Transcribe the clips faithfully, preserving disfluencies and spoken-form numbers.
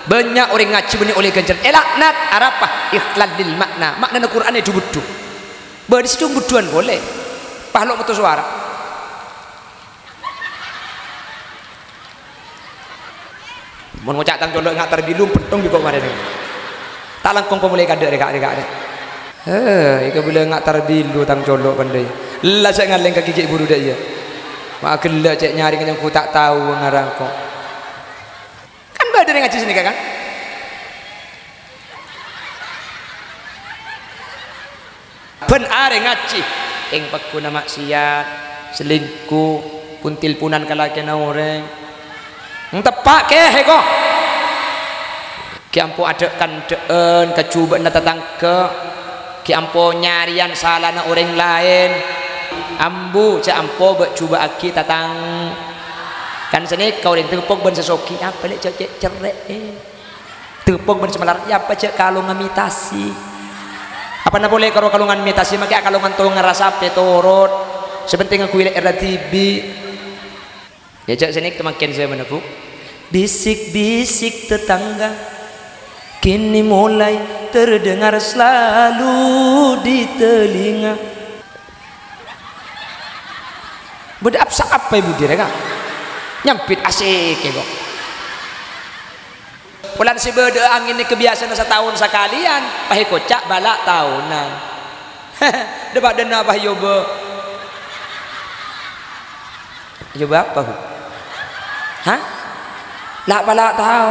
banyak orang ngaji banyak oleh ganjaran elaknat arapah ikhlal lil makna makna na Quran itu budu badi situ buduan boleh pahlok metu suara mun ngocak tang colok ngak terbilung pentong di kok mare tak langkong ko mulai kadek rekak rekak dek eh ika bila ngak terbilu tang colok pandai lah cak ngaleng kaki gigi buru dak ya mak gelak cek nyari yang ku tak tahu ngarang kok kan badar ngaji sini kan ben are ngaji ing peguna maksiat selingkuh puntil punan kalakena orang tepak kehe kok ki ampo adekan deen kecubaan tetangga ki ampo nyarian salahna orang lain ambu cak ampo bek coba aki tatang kan sini kau yang tepuk ben sesoki apa lek cek cerek eh tepuk ben semalar ya apa cek kalau ngemitasi apa na boleh kalau kalungan imitasi make kalungan to ngerasa pe turut sepenting aku ilek R T B ya cek sini kemakin saya menepuk bisik-bisik tetangga kini mulai terdengar selalu di telinga beda apa apa ibu dia kan nyampit asik ya kok pulang si beda angin ini kebiasaan setahun sekalian pahi kocak balak tahunan debat dana apa yoba yoba apa hah lah balak tahu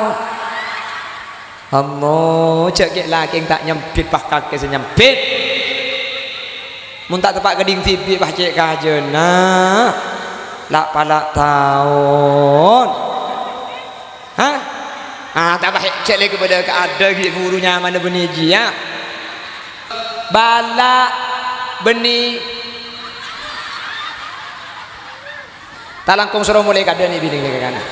Allah cek laki tak nyempit pah kaki senyempit mun tak tepak geding T V pah cek kajena lak palak tahun hah ah tak pah cek lagi kepada keada gitu gurunya mana benih dia balak benih talangkong suruh mulai kada ni bini ke kanan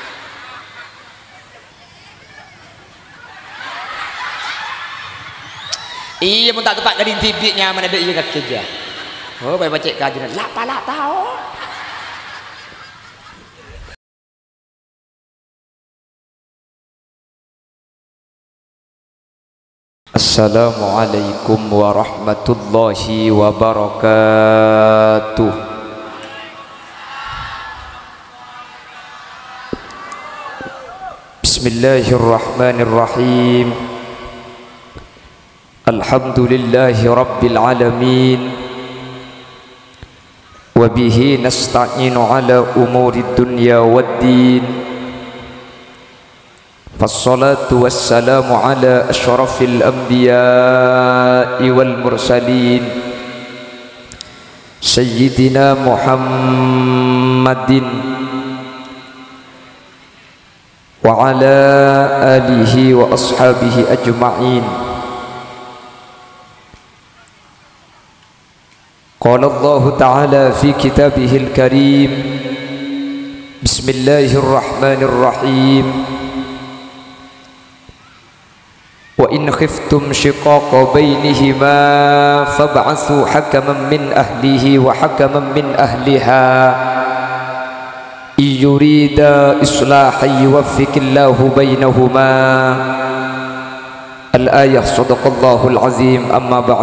iya pun tak tepat gading tibiknya mana ada iya kaki dia oh baik baca kajian lah palak tahu Assalamualaikum warahmatullahi wabarakatuh. Bismillahirrahmanirrahim. Alhamdulillahi rabbil alamin. Wa bihi nasta'inu ala umuri dunya waddin. Fassalatu wassalamu ala asyrafil anbiya'i wal mursalin Sayyidina Muhammadin wa ala alihi wa ashabihi ajma'in. Qala Allah ta'ala fi kitabihil karim Bismillahirrahmanirrahim. Wa in khiftum shiqaqa bainihima fab'athu hakaman min ahlihi wa hakaman min ahliha yurida islahan yuwaffiqillahu bainahuma. Al-ayah. Shadaqallahul azim. Amma ba'd.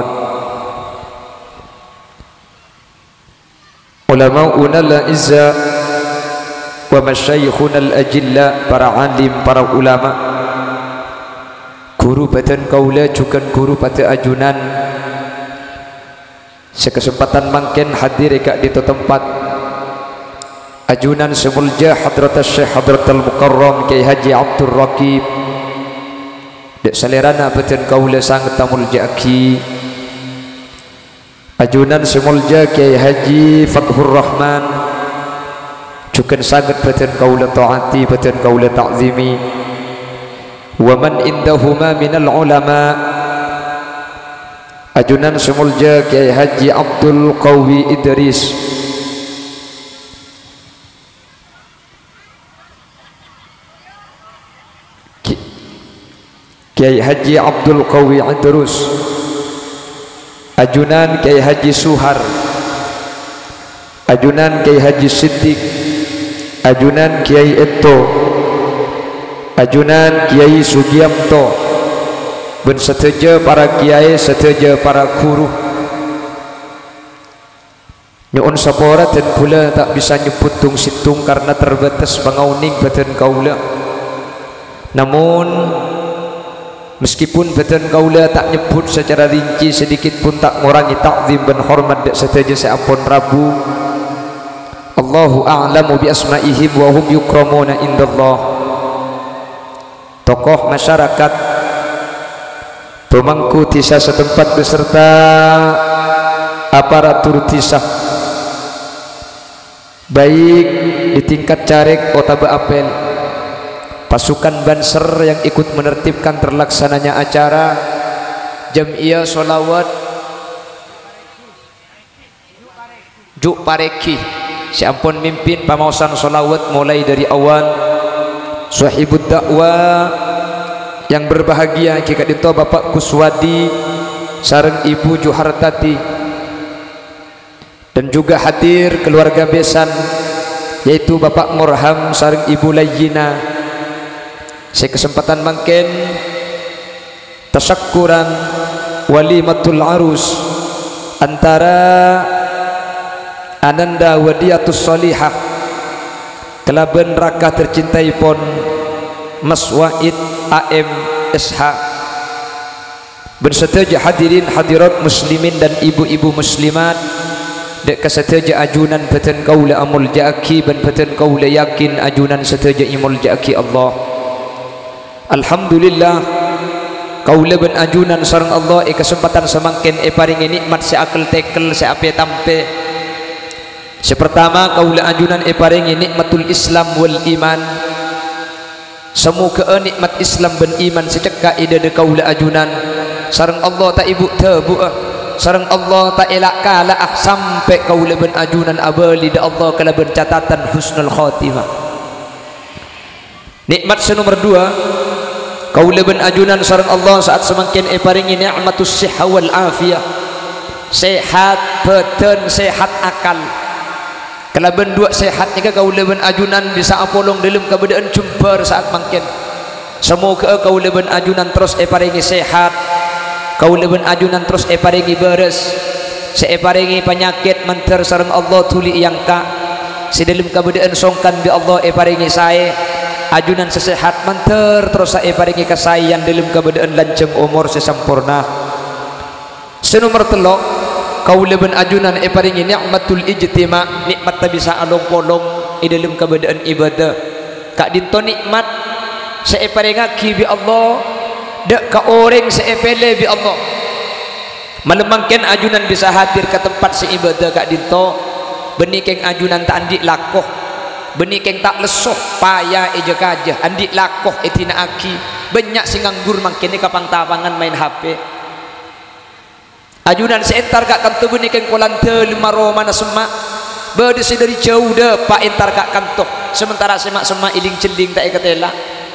Ulama'una al-izza wa masyayikhuna al-ajilla, para alim, para ulama, guru badan kaula juga guru pada ajunan, sekesempatan mangken hadir eka di tempat ajunan semulja hadrat Syekh Hadratul Mukarram Kiai Haji Abdul Raqib dek salerana badan kaula sangat tamul jaki ajunan semulja Kiai Haji Fathur Rahman juga sangat badan kaula taati badan kaula ta'zimi. Wa man indahuma minal ulama ajunan semulja Kiai Haji Abdul Qawi Idris Kiai Haji Abdul Qawi Idrus ajunan Kiai Haji Suhar ajunan Kiai Haji Siddiq ajunan Kiai Eto ajunan Kiai Sugiamto ben seteja para kiai seteja para guru nyuun sapora dan pula tak bisa nyebut tung situng karena terbatas pangauning badan kaula. Namun meskipun badan kaula tak nyebut secara rinci sedikit pun tak mengurangi takzim dan hormat dak seteja seampun Rabu. Allahu a'lamu bi asma'ihim wa hum yukramuna indallah. Tokoh masyarakat, pemangku tisah setempat beserta aparatur tisah, baik di tingkat caleg otaba apel, pasukan banser yang ikut menertibkan terlaksananya acara Jamiah Sholawat Juk Pareki, siampun mimpin pamausan sholawat mulai dari awal. Sahibud dakwah yang berbahagia jika dinto Bapak Kuswadi sareng Ibu Juhartati, dan juga hadir keluarga besan yaitu Bapak Murham sareng Ibu Layyina. Saya kesempatan mangken tasakkuran walimatul arus antara Ananda Wadiatus Salihah kelaben raka tercintai pon Mas Wahid A M S H bersetuju hadirin hadirat muslimin dan ibu-ibu muslimat dek kesetuju ajunan beten kaula amul jaki dan beten kaula yakin ajunan setuju imul jaki Allah. Alhamdulillah kaula ben ajunan sareng Allah e kesempatan semangkin e paringi nikmat seakel tekel seape tampe. Sepertama kaula ajunan e paringi nikmatul Islam wal iman. Semoga nikmat Islam dan iman secekak ida de kaula ajunan sareng Allah tak ibu tebu sareng Allah tak elak kala ah sampai kaula ben ajunan abali da Allah kala ben catatan husnul khatimah. Nikmat senomor dua kaula ben ajunan sareng Allah saat semakin e paringi nikmatus sihha wal afiyah, sehat badan sehat akal. Kalaban dua sehat ni kaula ben ajunan bisa apolong dalam keadaan jumper saat mangkin. Semoga kaula ben ajunan terus e paringi sehat, kaula ben ajunan terus e paringi beres, se e paringi penyakit menter sareng Allah tuli yang ka. Si dalam keadaan songkan bi Allah e paringi sae ajunan sesehat menter terus e paringi kasayan dalam keadaan lancem umur sesampurna. Senomor telok kaula ben ajunan e paringi nikmatul ijtima, nikmat ta bisa along-polong di dalam keadaan ibadah. Kak dinto nikmat se e paringaki bi Allah dak ka orang se e pele bi Allah. Malemangken ajunan bisa hadir ke tempat si ibadah kak dinto benikeng ajunan tak andik lakoh, benikeng tak lesoh payah eja kajah andik lakoh etina aki banyak sing nganggur mangken ni kapang tapangan main H P. Ajunan seentar kak kanto benikeng kolante lima romana semak berdesi dari jauh dah pak entar kak kanto sementara semak semak iling celing tak ikatela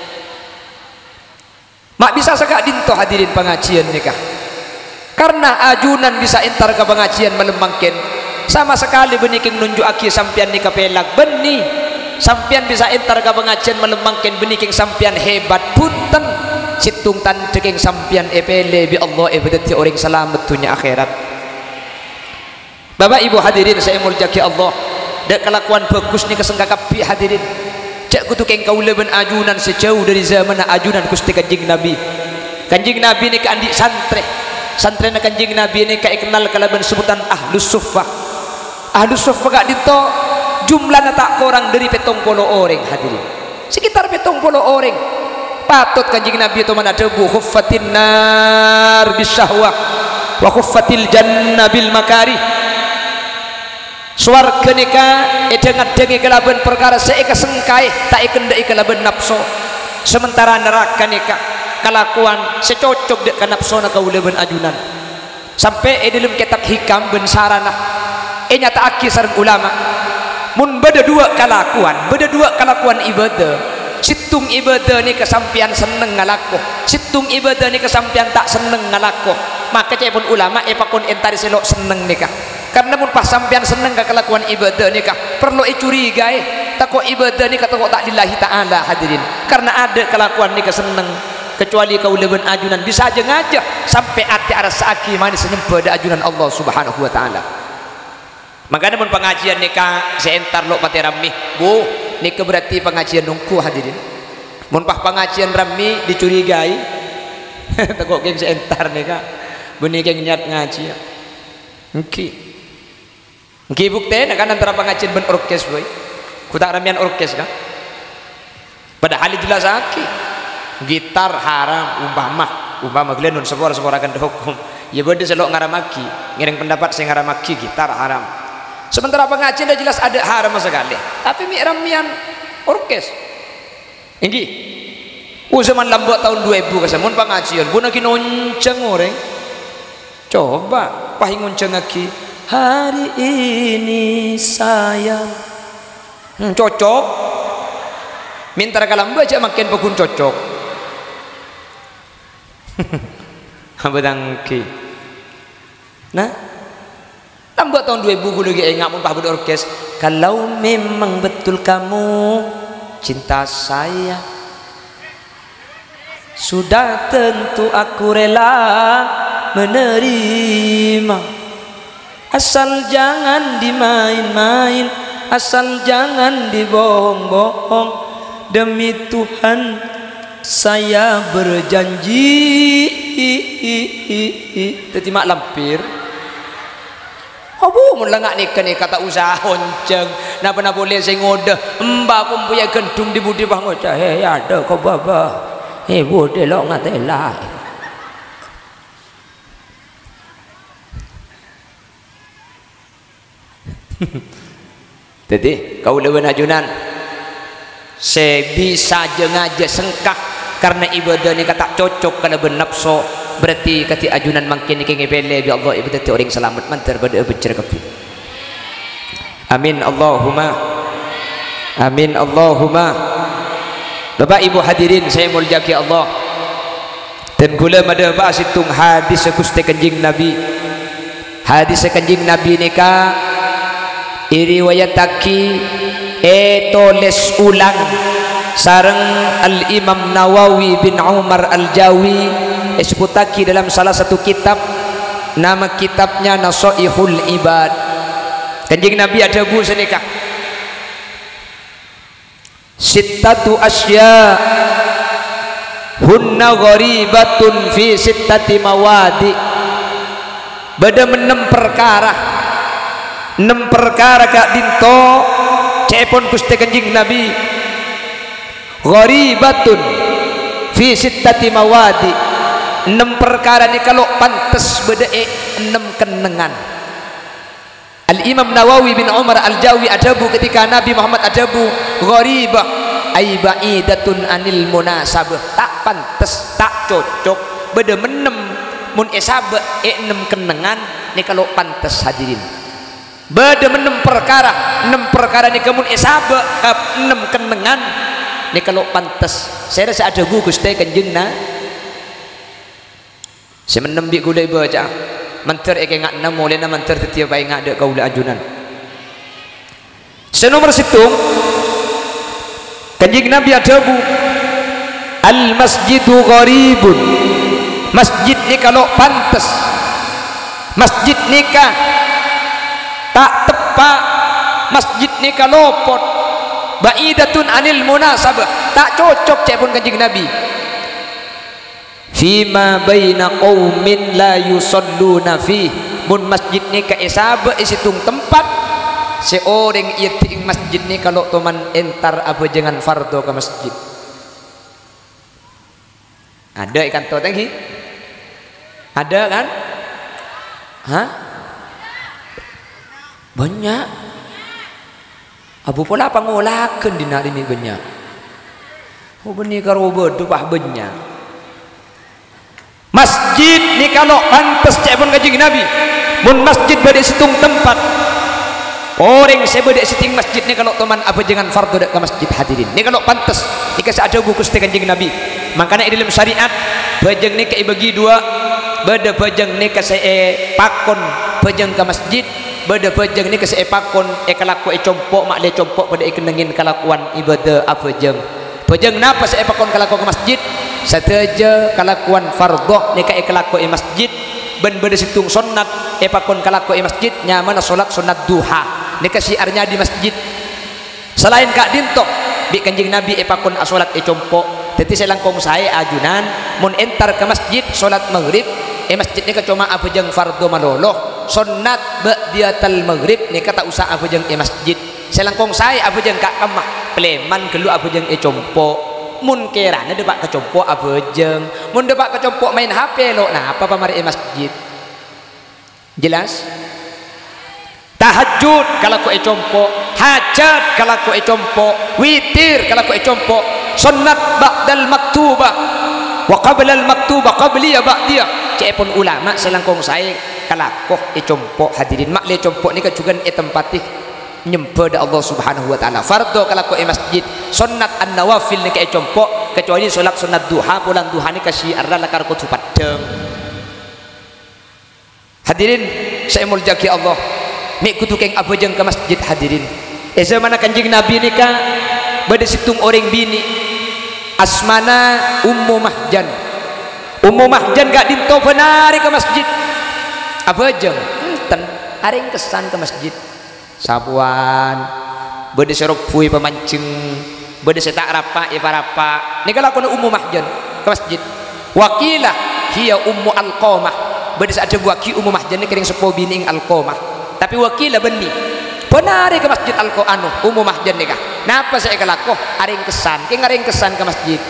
mak bisa sekak dinto hadirin pengajian nikah karena ajunan bisa entar ke pengajian melemangken sama sekali benikeng nunjuk aki sampian nikah pelak beni sampian bisa entar ke pengajian melemangken benikeng sampian hebat punten situng tan ceking sampian epele bi Allah e bedati orang selamat dunia akhirat. Bapak ibu hadirin saya muljaki Allah dak kelakuan bagus ni kesenggakapi hadirin cak kutu keng kaula ben ajunan sejauh dari zaman ajunan Gusti Kanjeng Nabi. Kanjeng Nabi ni ka andik santre santre na Kanjeng Nabi ni ka kenal kalaban sebutan ahlus suffah. Ahlus suffah gak dito jumlahnya tak kurang dari petong puluh orang hadirin sekitar petong puluh orang. Patut Kanjeng Nabi itu mana debu khuffatin nar bisyahwah wa khuffatil jannah bil makari. Swarga nika edengat dengi kelaban perkara seika sengkai tak ikendai kelaban nafsu. Sementara neraka nika kelakuan secocok dek nafsu na kaula ben ajunan. Sampai e dalam kitab hikam ben sarana e nyata aki sareng ulama. Mun beda dua kelakuan, beda dua kelakuan ibadah. Situng ibadah ni kesampian seneng ngalakoh, situng ibadah ni kesampian tak seneng ngalakoh. Maka cepun ulama e pakon entari selok seneng nikah. karena mun pas sampean seneng ke kelakuan ibadah nikah perlu curigai takut ibadah nikah takut tak lillahi ta'ala hadirin, karena ada kelakuan nikah seneng kecuali kau leben ajunan bisa aja ngajak sampai ati arasa aki manis pada ajunan Allah subhanahu wa ta'ala. Makanya mun pengajian nikah seentar lo pati rami bu nikah berarti pengajian nungku hadirin. Mun pas pengajian rami dicurigai takut geng seentar nikah benih geng niat ngaji ya ngki ngki bukti kan antara pengajian ben orkes boy kutak ramian orkes kan padahal jelas aki gitar haram umpama umpama kalian nun sepora sepora akan dihukum ya benda selok ngaramaki ngiring pendapat saya ngaramaki gitar haram sementara pengajian dah jelas ada haram sekali tapi mi ramian orkes ini oh zaman lambat tahun dua ribu kesamun pengajian bu nak nonceng orang coba pahing ngonceng lagi hari ini saya hmm, cocok minta kalam baca makin pekun cocok abadangki nah lambat tahun dua ribu gue lagi ingat mun pah orkes kalau memang betul kamu cinta saya sudah tentu aku rela menerima asal jangan dimain-main asal jangan dibohong-bohong demi Tuhan saya berjanji tadi mak lampir abu mun lengak nikah ni kata usaha honceng napa-napa boleh saya ngodah mbak aku punya gendung di budi bah ngocah hei ada kau baba hei budi lo ngatela jadi kau leben ajunan saya bisa jengaja sengkak karena ibadah ni kata cocok kalau bernapsu berarti kati ajunan makin ni kengi bele bi Allah ibadah orang selamat mantar pada becer kepu amin Allahumma amin Allahumma. Bapak ibu hadirin saya muljaki Allah dan kula ada bahas hitung hadis Gusti Kanjeng Nabi hadis Kanjeng Nabi nikah iriwayataki etoles ulang sareng Al Imam Nawawi bin Umar Al Jawi disebutaki dalam salah satu kitab nama kitabnya Nasaihul Ibad. Kanjeng Nabi ada bu senikah sittatu asya hunna gharibatun fi sittati mawadi bada menem perkara enam perkara kak dinto cepon Gusti Kanjeng Nabi gharibatun fi sittati mawadi enam perkara ni kalau pantas beda e enam kenengan. Al Imam Nawawi bin Umar Al Jawi adabu ketika Nabi Muhammad adabu gharibah ay ba'idatun anil munasabah tak pantas tak cocok beda menem mun esabah e enam kenengan ni kalau pantas hadirin beda menem perkara enam perkara ni kamun esaba enam kenengan ni kalau pantas saya rasa ada gugus teh Kanjeng na saya menem bi gulai baca mantar eke ngak namo lena mantar setiap bayi ngak ada kaula ajunan senomor situ Kanjeng Nabi ada bu al masjidu gharibun masjid ni kalau pantas masjid nikah tak tepat masjid ni kalopot ba'idatun anil munasabah tak cocok cek pun Kanjeng Nabi fima baina qaumin la yusalluna fi mun masjid ni ka isabah isitung tempat seorang ia ting masjid ni kalau teman entar apa jangan fardo ke masjid ada ikan to tangki ada kan hah banyak abu pola pangolakan di hari ini banyak oh benih karo bodoh pah banyak masjid ni kalau pantas cek pun Kanjeng Nabi mun masjid pada situng tempat orang saya pada siting masjid ni kalau teman apa jangan fardu ke masjid hadirin ni kalau pantas ni kasih ada buku Kanjeng Nabi makanya dalam syariat bajang ni kai bagi dua beda bajang ni kasih eh, pakon bajang ke masjid beda pejeng ni keseepakon e kalaku e compok mak le compok pada e kenengin kalakuan ibadah apa jeng pejeng napa seepakon kalaku ke masjid sateja kalakuan fardhu ni ka e kalaku e masjid ben beda situng sunnat e pakon kalaku e masjid nyaman salat sunat duha ni ka syiarnya di masjid selain kak dintok bi kanjing nabi e pakon salat e compok teti selangkong saya ajunan mun entar ke masjid salat maghrib e masjid ni ka cuma apa jeng fardhu maloloh sunnat ba'diyatal maghrib ni kata usah apa jeng e masjid selangkong saya apa jeng kak kamah pleman gelu apa jeng e compok mun kerana depak ke compok apa jeng mun depak ke compok main H P lo nah apa pamari e masjid jelas tahajud kalau ku e compok hajat kalau ku e compok witir kalau ku e compok sunnat ba'dal maktubah wa qabla al maktubah qabliya ba'diyah cepon ulama selangkong saya kalakoh e compok hadirin mak le compok ni kajugan e tempatih nyempa da Allah Subhanahu wa taala fardhu kalakoh e masjid sunnat an nawafil ni ka e compok kecuali salat sunat duha pulang duha ni ka syiar lakar ko padeng hadirin saya muljaki Allah mik kudu keng apa jeung ke masjid hadirin e zaman kanjing nabi ni ka bade situng orang bini asmana ummu mahjan ummu mahjan gak dinto penari ke masjid apa jeng enten aring kesan ke masjid sabuan bade serok pui pemancing bade setak rapa ya parapa ni kalau kono ummu mahjan ke masjid wakilah hiya ummu alqamah bade ada waki ummu mahjan ni kering sepo bining alqamah tapi wakilah beni penari ke masjid alqanu ummu mahjan ni kah napa saya kalakoh aring kesan keng aring kesan ke masjid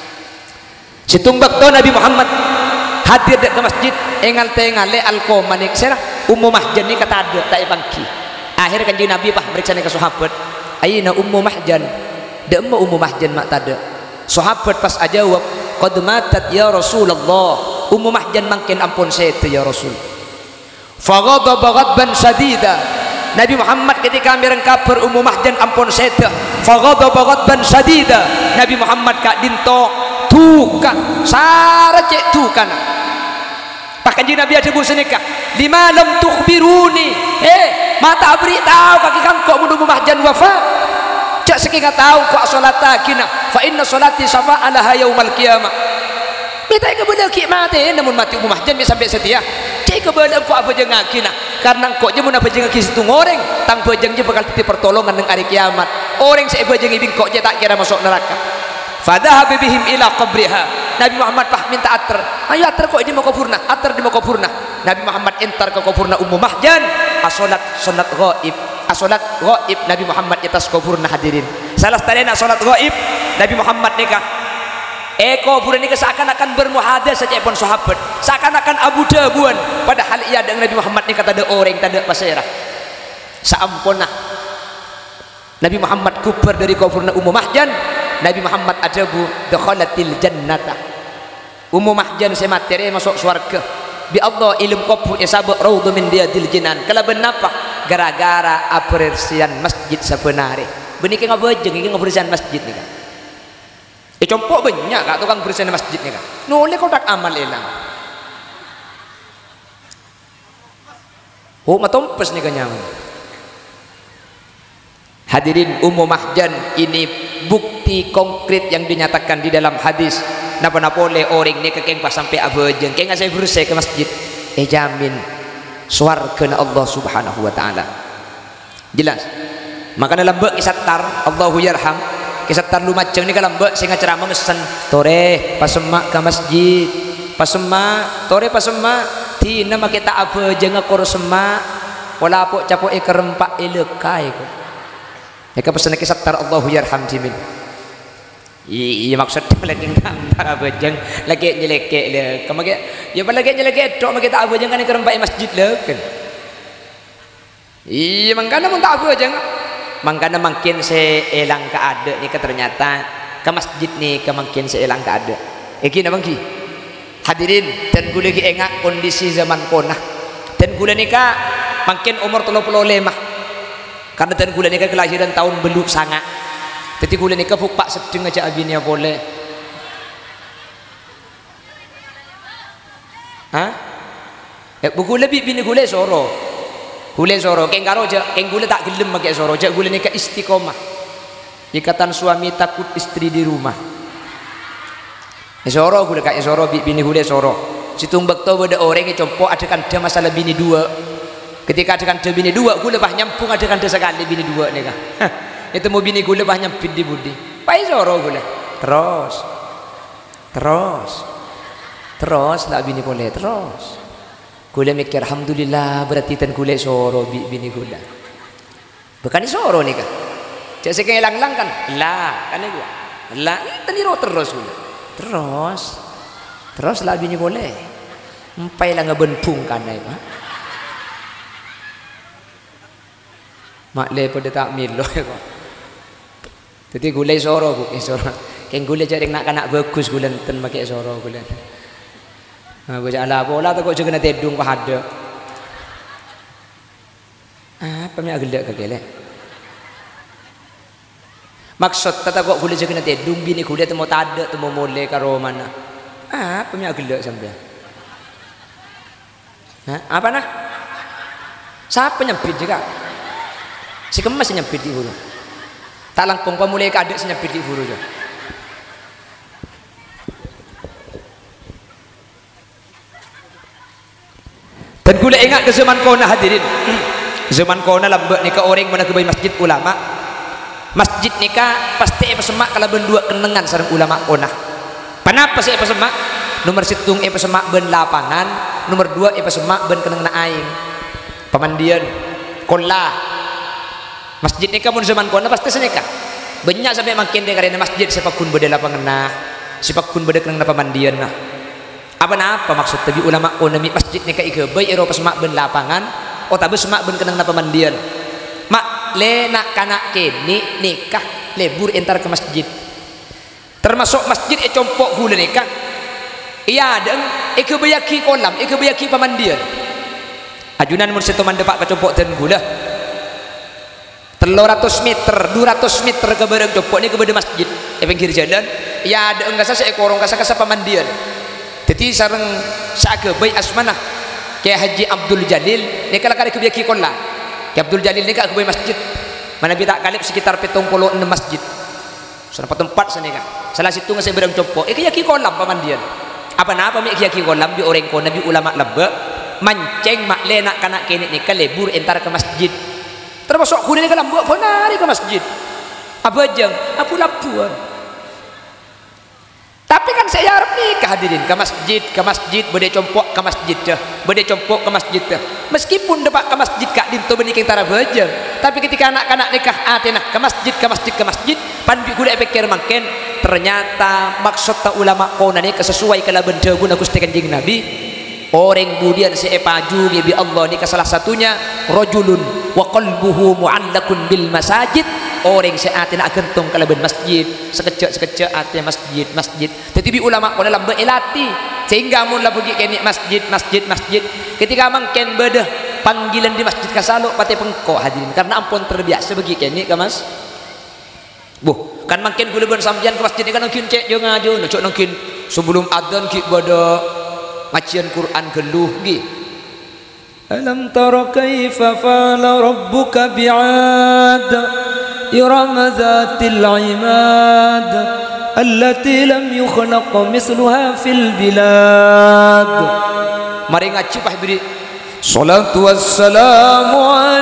situng bakto Nabi Muhammad hadir ke masjid engal tengale alqamah ni serah ummu mahjan ni kata ada tak bangki akhir kanjeng Nabi bah meriksa ke sahabat ayina ummu mahjan de ummu ummu mahjan mak tada sahabat pas ajawab qad matat ya Rasulullah ummu mahjan mangkin ampun sete ya Rasul faghadaba ghadban sadida Nabi Muhammad ketika mireng kabar ummu mahjan ampun sete faghadaba ghadban sadida Nabi Muhammad kak dinto tukan sare cek tukan pak kanjeng Nabi ada bu senikah lima lam tukhbiruni eh mata beritahu kaki kangkok mun ummu mahjan wafat cak saking tahu kok salata kina fa inna salati safa'alaha yaumal qiyamah beta kebeul ki mati namun mati ummu mahjan bisa sampai setia cek kebeul kok apa jeung ngakina karena kok je mun apa jeung ngaki situ ngoreng tang bejeng je bakal titip pertolongan nang hari kiamat orang saya bejeng ibing kok je tak kira masuk neraka fadhahaba bihim ila qabriha Nabi Muhammad pah minta ater ayo ater kok ini mau kuburna ater di mau kuburna Nabi Muhammad entar ke kuburna ummu mahjan asolat sunat ghaib asolat ghaib Nabi Muhammad atas kuburna hadirin salah tadena salat ghaib Nabi Muhammad nikah eh kuburan nikah seakan-akan bermuhadas saja pun sahabat seakan-akan abu dabuan padahal ia dengan Nabi Muhammad nikah tak ada orang tak ada pasirah saampuna Nabi Muhammad kubur dari kuburna ummu mahjan Nabi Muhammad ajabu dakhalatil jannata ummu mahjan se materi masuk surga bi Allah ilmu kubur isabuk raudhu min riyadil jinan kala benapa gara-gara apresian masjid sabenare beuni ke ngabejeng iki ngabersihan masjid nih kan e compok banyak kak tukang bersihan masjid nih kan noleh kotak amal elang oh matompes nih kan nyaman hadirin ummu mahjan ini bukti konkret yang dinyatakan di dalam hadis napa-napa oleh orang ni kekeng pas sampai abejeng keng saya bersih ke masjid eh jamin swarga Allah Subhanahu wa taala jelas maka dalam bek kisattar Allahu yarham kisattar lumajeng ni kalam bek sing ceramah mesen tore pasemak ke masjid pasemak tore pasemak tina makita abejeng akor semak wala apok capok e kerempak elekai ko mereka pesan kisattar Allahu yarham jimin iya maksudnya lagi nggak abejeng lagi nyelekek le kemana ya lagi nyelekek dok kita abejeng kan kerempak masjid le kan iya mangkana mun tak abejeng mangkana makin seelang ke ada ni ternyata ke masjid ni ke makin seelang ke ada iki napa ki hadirin dan gula ki engak kondisi zaman konah dan gula nikah makin umur tiga puluh lima karena dan gula nikah kelahiran tahun beluk sangat jadi gula nikah fupak sedeng aja abinya boleh hah eh, buku lebih bini gula soro Gule soro keng karo je keng gule tak gelem make soro je gule nikah istiqomah. Ikatan suami takut istri di rumah. Soro gule kak soro bini gule soro. Situmbek to beda orang yang compok ada kan dia masalah bini dua. Ketika ada kan dia bini dua gule bah nyampung ada kan dia sekali bini dua nikah. Itu mau bini gule bah nyampit di budi. Pai soro gule. Terus. Terus. Terus lah bini gule terus. Gule mikir alhamdulillah berarti tan gule soro bini gula. Bukan soro nih kan. Cak sekali lang-lang kan. Lah kan gua. Lah tan iro terus gula. Terus. Terus lah bini gule. Empai lah ngebenpung kan ai mah. Mak le pada tak milo kok. Jadi gule soro bu, soro. Keng gule jadi nak kanak bagus gule ten make soro gule. Aku jala bola tu kau jangan tedung pahada. Apa ni agak ke gele? Maksud kata kau gule jangan tedung bini gule tu mau tada tu mau mole karo mana? Apa ni agak sampai? Apa nah? Siapa nyempit juga? Si kemas nyempit di bulu. Tak langkung pemulai kadek nyempit di bulu je. Dan gula ingat ke zaman kona hadirin. Zaman kona lambak nikah orang mana ke masjid ulama. Masjid nikah pasti apa semak kalau berdua kenengan sareng ulama kona. Kenapa sih apa semak? Nomor situng apa semak ben lapangan, nomor dua apa semak ben kenengan aing. Pemandian, kola. Masjid nikah mun zaman kona pasti senikah. Banyak sampai makin dia karena masjid sepak kun beda lapangan nah, sepak kun beda kenengan pemandian nah. Apa napa maksud tadi ulama ekonomi masjid nikah ike bayi Eropa semak ben lapangan oh tapi semak ben kenang napa mandian mak le nak kanak kini nikah lebur entar ke masjid termasuk masjid e compok gula nikah iya deng ike bayaki kolam ike bayaki pemandian ajunan mun setoman depak ke compok ten gula telur ratus meter dua ratus meter ke bareng compok ni ke beda masjid e pinggir jalan iya deng kasa seekorong kasa kasa pemandian. Jadi sareng saga bayi asmanah kayak Haji Abdul Jalil ni kalau kali kebiaki kola kayak Abdul Jalil ni kak kebiaki masjid mana bita kalip sekitar petong puluh enam masjid sana tempat sana kan salah situ ngasih berang copo eh kiyaki kolam pamandian apa napa mi kiyaki kolam bi orang ko nabi ulama lebek manceng mak lenak kanak kene ni ka lebur entar ke masjid termasuk kuda ni ka lambuk bonari ke masjid apa jeng apa lapuan. Tapi kan saya harap nikah hadirin ke masjid, ke masjid bede compok ke masjid dah, bede compok ke masjid dah. Meskipun depak ke masjid kak dinto beniking tara bejeng, tapi ketika anak-anak nikah atenah ke masjid, ke masjid, ke masjid, pandu gula pikir makin ternyata maksud ta ulama kau nani kesesuai kalau benda guna Gusti Kanjeng Nabi. Orang kemudian seepaju bi Allah ni salah satunya rajulun wa qalbuhu mu'allakun bil masajid. Orang seatin nak gentung kalau ben masjid sekejap sekejap ati masjid masjid tetapi ulama ko dalam beelati sehingga mun la pergi ke masjid masjid masjid ketika mangken bedah panggilan di masjid kasalo pati pengko hadirin karena ampun terbiasa pergi ke ni ke mas buh kan mangken gula ben sampeyan ke masjid ni kan mungkin cek jo ngajo cok mungkin sebelum adzan ki bada macian Quran geluh gi alam tara kaifa fa'ala rabbuka bi'ad إرم ذات العماد التي لم يخلق مثلها في البلاد. Mari ngaji Pak beri salatu wassalamu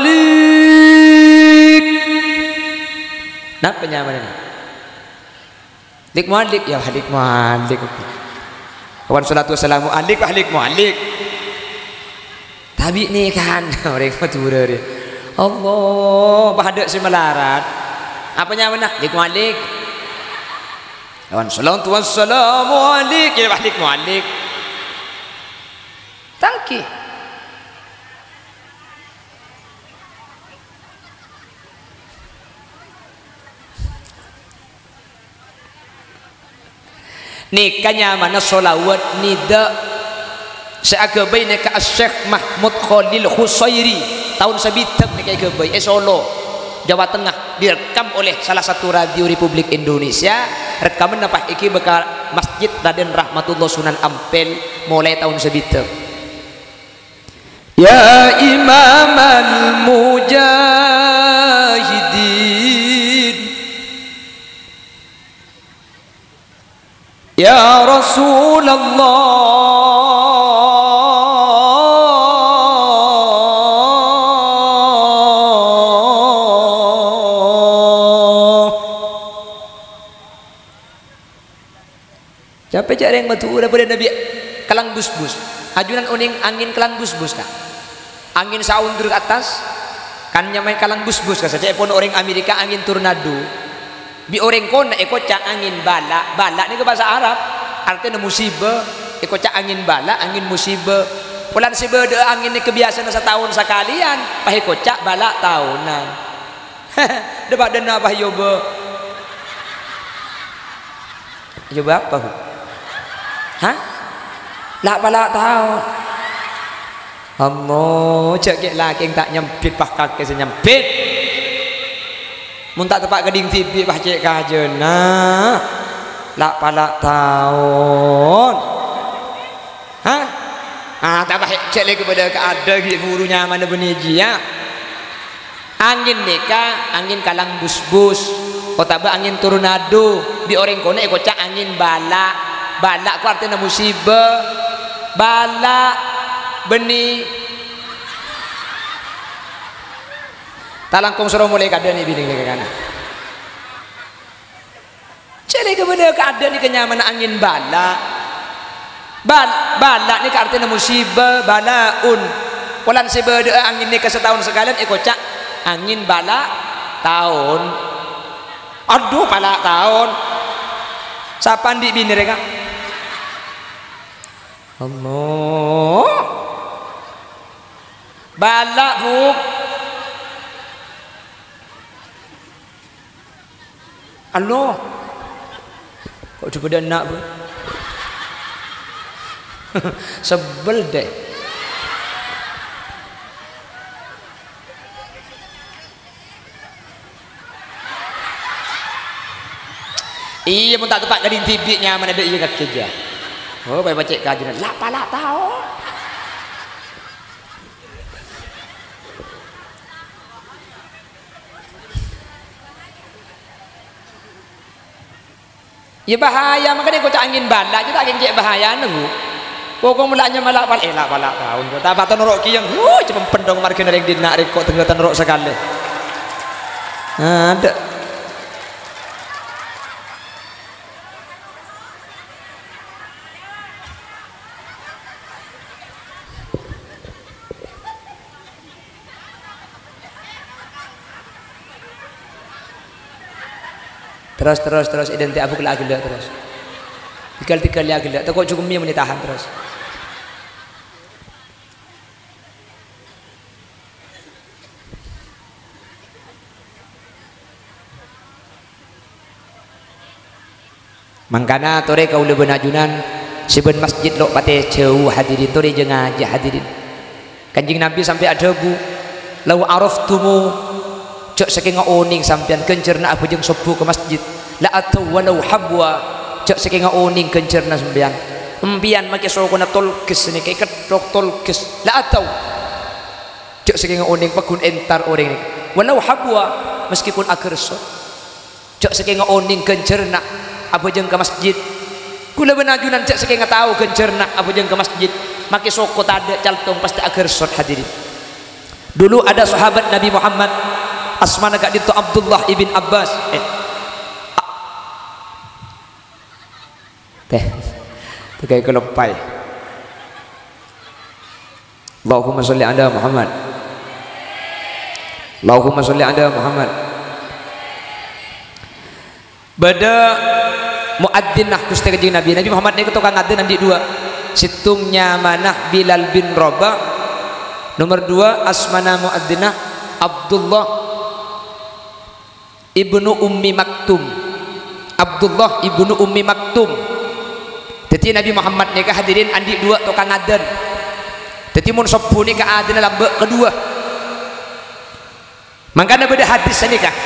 alaik. Napa nyaman ini? Lik mualik ya halik mualik. Kawan salatu wassalamu alaik halik mualik. Tapi ni kan mereka turun dia. Allah bahadak si melarat apanya mana lik mualik kawan salatu wassalamu alaik ya halik mualik tangki nikahnya mana solawat nida seagabai nikah Syekh Mahmud Khalil Khusairi tahun sebitak nikah agabai eh Solo Jawa Tengah direkam oleh salah satu radio Republik Indonesia rekaman apa iki bekal Masjid Raden Rahmatullah Sunan Ampel mulai tahun sebitak Ya Imam al-Mujahidin, Ya Rasulullah, capek cari yang batu daripada Nabi kelang bus-bus ajunan uning angin kelang bus-bus kak angin saundur ke atas kan nyamai kalang bus-bus kak saja pun orang Amerika angin tornado bi orang kona ekocak angin bala bala ni ke bahasa Arab artinya musibah ekocak angin bala angin musibah pulang sibah de angin ni kebiasaan setahun sekalian pah ekocak bala tahunan debat dena apa yoba yoba apa hu hah lah pala tahu Allah cek laki yang tak nyempit pah kaki senyempit mun tak tepat geding T V pah cek kajena lah pala tahun hah ah tak pah cek lagi kepada keada gurunya mana beniji ya angin neka angin kalang bus-bus otaba angin tornado di orang kone ekocak angin bala bala ku artinya musibah bala benih talangkong suruh mulai keadaan ni bini ke kanan jadi kemudian keadaan ni kenyamanan angin bala bal bala ni artinya musibah balaun pulang sebeda angin ni ke setahun sekalian ekocak angin bala tahun aduh bala tahun siapa di bini mereka Allah balak bu Allah kok coba nak bu sebel deh iya pun tak tepat gading tibiknya mana ada iya kat kerja oh baik baca kajian lah pala tahu ya bahaya makanya kau tak angin balak je tak angin cek bahaya nunggu pokok mulanya malah pala eh lah pala tahu tak apa norok ki yang huh cepat pendong margin yang dinak rekod tengah norok sekali ada terus terus terus identik aku lagi lah terus tiga tiga lagi lah tak kok cukup mie menitahan terus mangkana tore kau lebih najunan seben masjid lo pate jauh hadirin tore jangan aja hadirin kanjing Nabi sampai ada bu lau araftumu cok saking oning sampean kencerna apa jeung sepuh ke masjid la atau walau habwa cok saking oning kencerna sampean empian make sokona tolkes ni kay ketok tolkes la atau cok saking oning pakun entar orang ni walau habwa meskipun akerso cok saking oning kencerna apa jeung ke masjid kula benajunan cok saking tahu kencerna apa jeung ke masjid make soko tade caltong pasti akerso hadirin dulu ada sahabat Nabi Muhammad asmana kak itu Abdullah ibn Abbas eh teh pakai kelepai Allahumma sholli ala Muhammad Allahumma sholli ala Muhammad bada muadzin nah kusti kajing Nabi Nabi Muhammad ni ketukang ngadzin nanti dua situngnya manah Bilal bin Rabah nomor dua asmana muadzina Abdullah ibnu Ummi Maktum Abdullah ibnu Ummi Maktum jadi Nabi Muhammad ni hadirin andi dua tukang adan jadi mun sepuh ni adan lambek kedua makanya beda hadis ni kah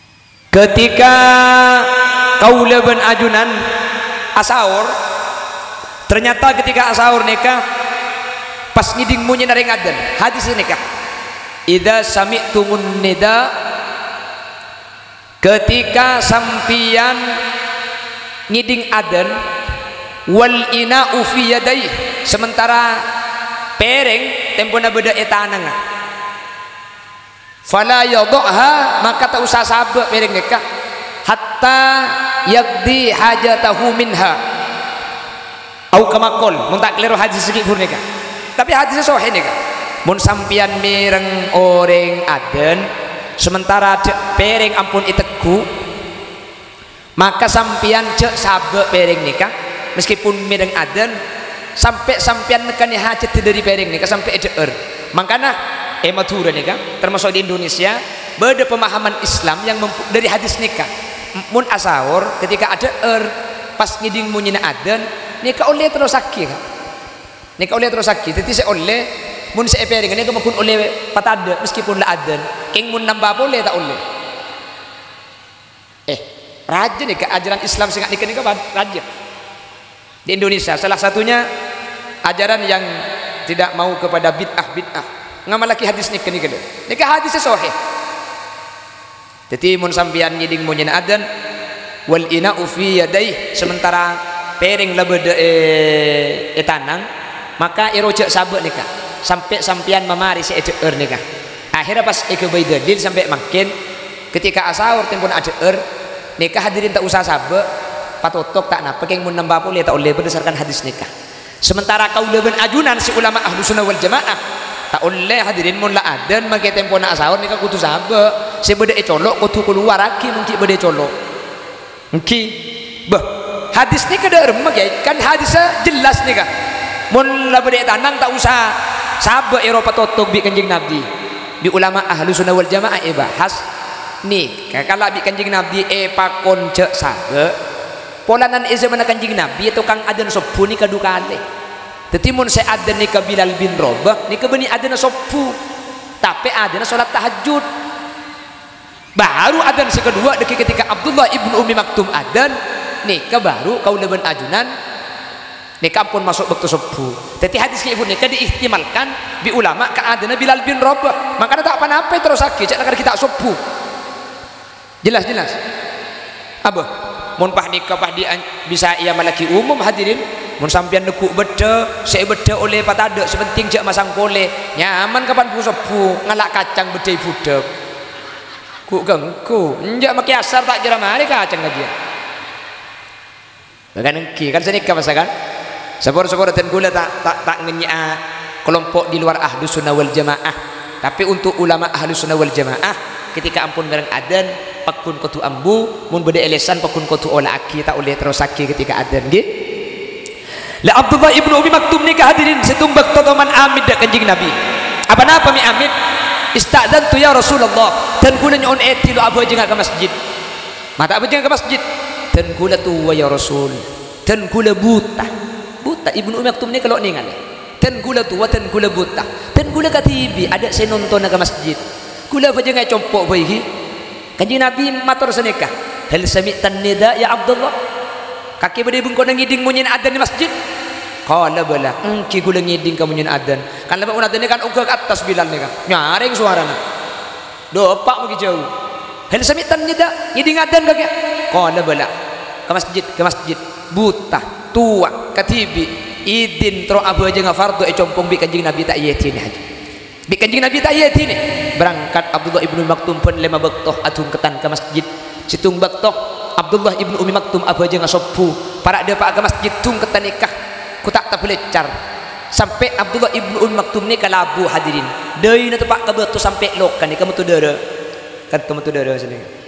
ketika kaula ben ajunan asaur Ternyata ketika sahur nikah pas ngiding munyi naring adzan, hadis nikah. Idza sami'tumun nida, ketika sampian ngiding adzan, wal ina'u fi yadayhi, sementara pereng tempona beda etanang, fala yadha, maka tak usah sabak pereng nikah hatta yaqdi hajatahu minha au kama qol. Mun tak keliru hadis segi nikah, tapi hadisnya sahih nikah. Mun sampian mireng orang aden sementara cek pereng ampun itegu, maka sampian cek sabak pereng nikah meskipun mireng aden sampai sampian nekani hajat dari pereng nikah sampai ejer. Makanya eh madura nikah termasuk di Indonesia beda pemahaman Islam yang dari hadis nikah. Mun asahur ketika ada er pas ngiding munyina aden nikah oleh terus sakit, nikah oleh terus sakit. Jadi saya oleh mun saya pereng ini kemakun oleh patada meskipun la aden king mun nambah boleh tak oleh. Eh raja nih ke ajaran Islam singkat nikah nikah raja di Indonesia. Salah satunya ajaran yang tidak mau kepada bid'ah bid'ah ngamalaki hadis nikah nikah nikah hadisnya sahih. Jadi mun sampian ngiding munyin adan wal ina'u fi yadayhi, sementara pereng lebeda eh, etanang, maka irojak sabak nikah sampai sampian memari si ejer nikah. Akhirnya pas eke baidadil sampai makin ketika asahur tempun ajer nikah hadirin tak usah sabak patotok tak napa keng mun nambah boleh tak oleh berdasarkan hadis nikah. Sementara kau leben ajunan si ulama ahlu sunnah wal jamaah tak oleh hadirin mun la adan make tempo nak asahur nikah kudu sabak si beda ecolok kudu keluar lagi mungkin beda colok mungkin bah hadis nikah dah remek ya kan hadisnya jelas nikah mun la beda tanang tak usah sabak Eropa totok bi kanjeng Nabi. Di ulama ahlu sunnah wal jamaah e bahas nih kalau bi kanjeng Nabi e pakon cek sabak polanan e zaman kanjeng Nabi itu kang adan sopu ni kadu kali. Tetapi mun saya adan ni ke Bilal bin Rabah ni ke bani adan sopu tapi adan salat tahajud. Baru adan sekedua deki ketika Abdullah ibnu Ummi Maktum adan nih ke baru kau leben ajunan nikah pun masuk waktu subuh. Jadi hadis kayak ini nikah diihtimalkan di ulama ke adanya Bilal bin Rabah. Makanya tak apa-apa terus sakit cak kita subuh. Jelas jelas. Apa? Mun pah nikah pah dia bisa ia malaki umum hadirin. Mun sampian nekuk beda, saya beda oleh patada sepenting cak masang pole. Nyaman kapan bu subuh ngalak kacang beda budak. Ku gengku. Njak maki asar tak jera mari kacang lagi. Bahkan engki kan senikah masakan. Sepor-sepor dan gula tak tak tak ngenya kelompok di luar ahlu sunnah wal jamaah. Tapi untuk ulama ahlu sunnah wal jamaah ketika ampun bareng adan pakun kotu ambu mun beda elesan pakun kotu olah aki tak oleh terus aki ketika adan gitu. La Abdullah ibnu Ummi Maktum nikah hadirin setumbak totoman amid dak kanjing Nabi. Apa napa mi amid? Istadzantu ya Rasulullah dan gula nyon eti lo abu aja ke masjid. Mata abu aja ke masjid dan gula tuwa ya Rasul dan gula buta. Buta ibnu Ummi Maktum ni kalau ningal ten gula tua ten gula buta ten gula ka T V ada saya nonton ke masjid gula aja ngai compok bayi kanjeng Nabi matur senikah hal sami'tan nida ya Abdullah kaki bade bung kono ngiding munyin adan di masjid qala bala engki gula ngiding ka munyin adan kan lepas adan ni kan uga ke atas Bilal ni kan nyaring suarana dopak mugi jauh hal sami'tan nida ngiding adan kaki qala bala ke masjid ke masjid buta tua katibi idin tro abu aja ngafardu e compong bi kanjing Nabi tak yeti ni haji bi kanjing Nabi tak yeti ni berangkat Abdullah ibnu Maktum pun lima baktoh atung ketan ke masjid situng baktoh Abdullah ibnu Ummi Maktum abu aja ngasopu para dia pak ke masjid tung ketan nikah ku tak tak belecar sampai Abdullah ibnu Ummi Maktum ni kalabu hadirin deui na tepak ke batu sampai lokan ni kamu tu dara kan kamu tu dara sini.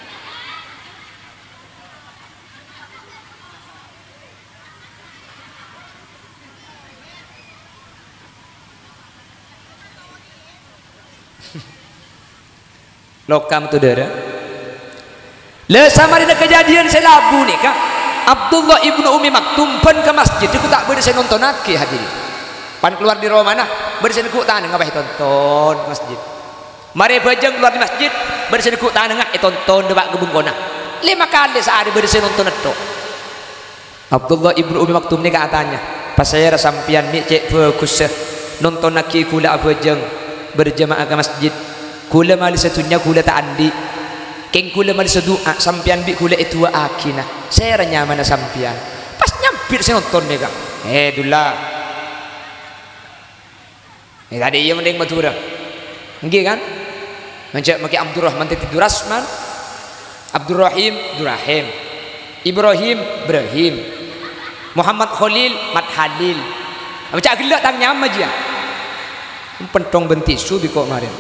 Lokam tu dara le samarina kejadian saya labu ni kak Abdullah ibnu Ummi Maktum pun ke masjid aku tak boleh saya nonton lagi hadirin pan keluar di rumah nah bersih ku tanah ngabah tonton masjid mari bajang keluar di masjid bersih ku tanah ngak tonton debak kebun kona lima kali sehari bersih nonton itu Abdullah ibnu Umi Maktum ni katanya pas saya sampian ni cek bagus nonton lagi kula abajeng berjamaah ke masjid kula mali satunya kula tak andi keng kula mali sedua sampian bi kula itu akina saya nyaman sampian pas nyampir saya nonton ni kang eh dula eh tadi ia mending matura nggih kan mencak maki Abdurrahman tidur Rasman Abdurrahim Durahim Ibrahim Ibrahim Muhammad Khalil Mat Halil macam gelak tang nyam aja pentong bentisu di kok kemarin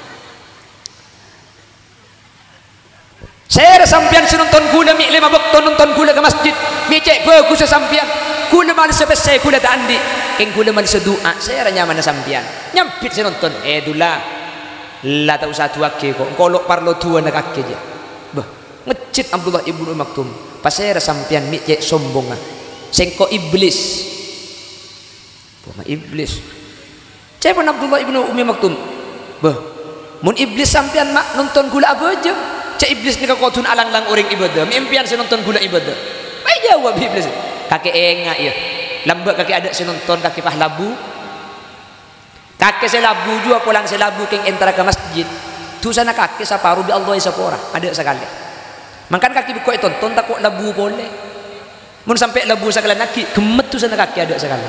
saya sampian senonton gula mi lima waktu nonton gula ke masjid mi cek bagus sampian gula mal sebesar gula tak andi keng gula mal sedua saya nyaman sampian nyampit saya nonton eh dula lah tak usah tua ke kok kolok parlo tua nak kaki aja bah ngecit Abdullah ibnu Maktum pas saya sampian mi cek sombong ah sengko iblis bukan iblis saya pun Abdullah ibnu Umi Maktum bah mun iblis sampian mak nonton gula apa aja cek iblis ni kekotun alang-lang orang ibadah mimpian saya nonton gula ibadah apa jawab iblis kakek enggak ya lambat kakek ada saya nonton kakek pahlabu kakek saya labu juga pulang saya labu keng entara ke masjid tu sana kakek saparu bi Allah isapora ada sekali makan kaki bukoi tonton takut labu boleh mun sampai labu sekali naki gemet tu sana kaki ada sekali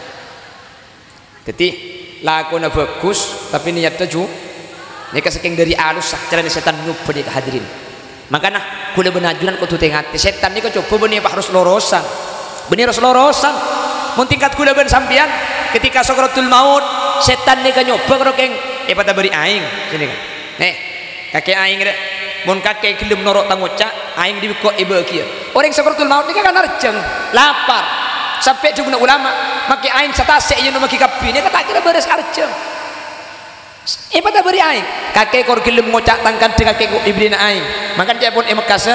jadi lakona bagus tapi niatnya ju mereka saking dari alus cara setan nyupa dia kehadirin makanya kula benajunan kau tu tengah setan ni kau coba benih harus lorosan benih harus lorosan mun tingkat kula ben sampian ketika sakaratul maut setan ni kau nyoba kau keng eh pada beri aing sini kan eh kakek aing deh mun kakek gelem norok tangoca aing dibuka ibu kia orang sakaratul maut ni kan narjeng lapar sampai jumlah ulama maki aing satase ieu nu maki kapi ni kata kira beres arjeng eh pada beri aing kakek kor gelem ngocak tangkan dengan kakek ibrina aing makan dia pun emekasan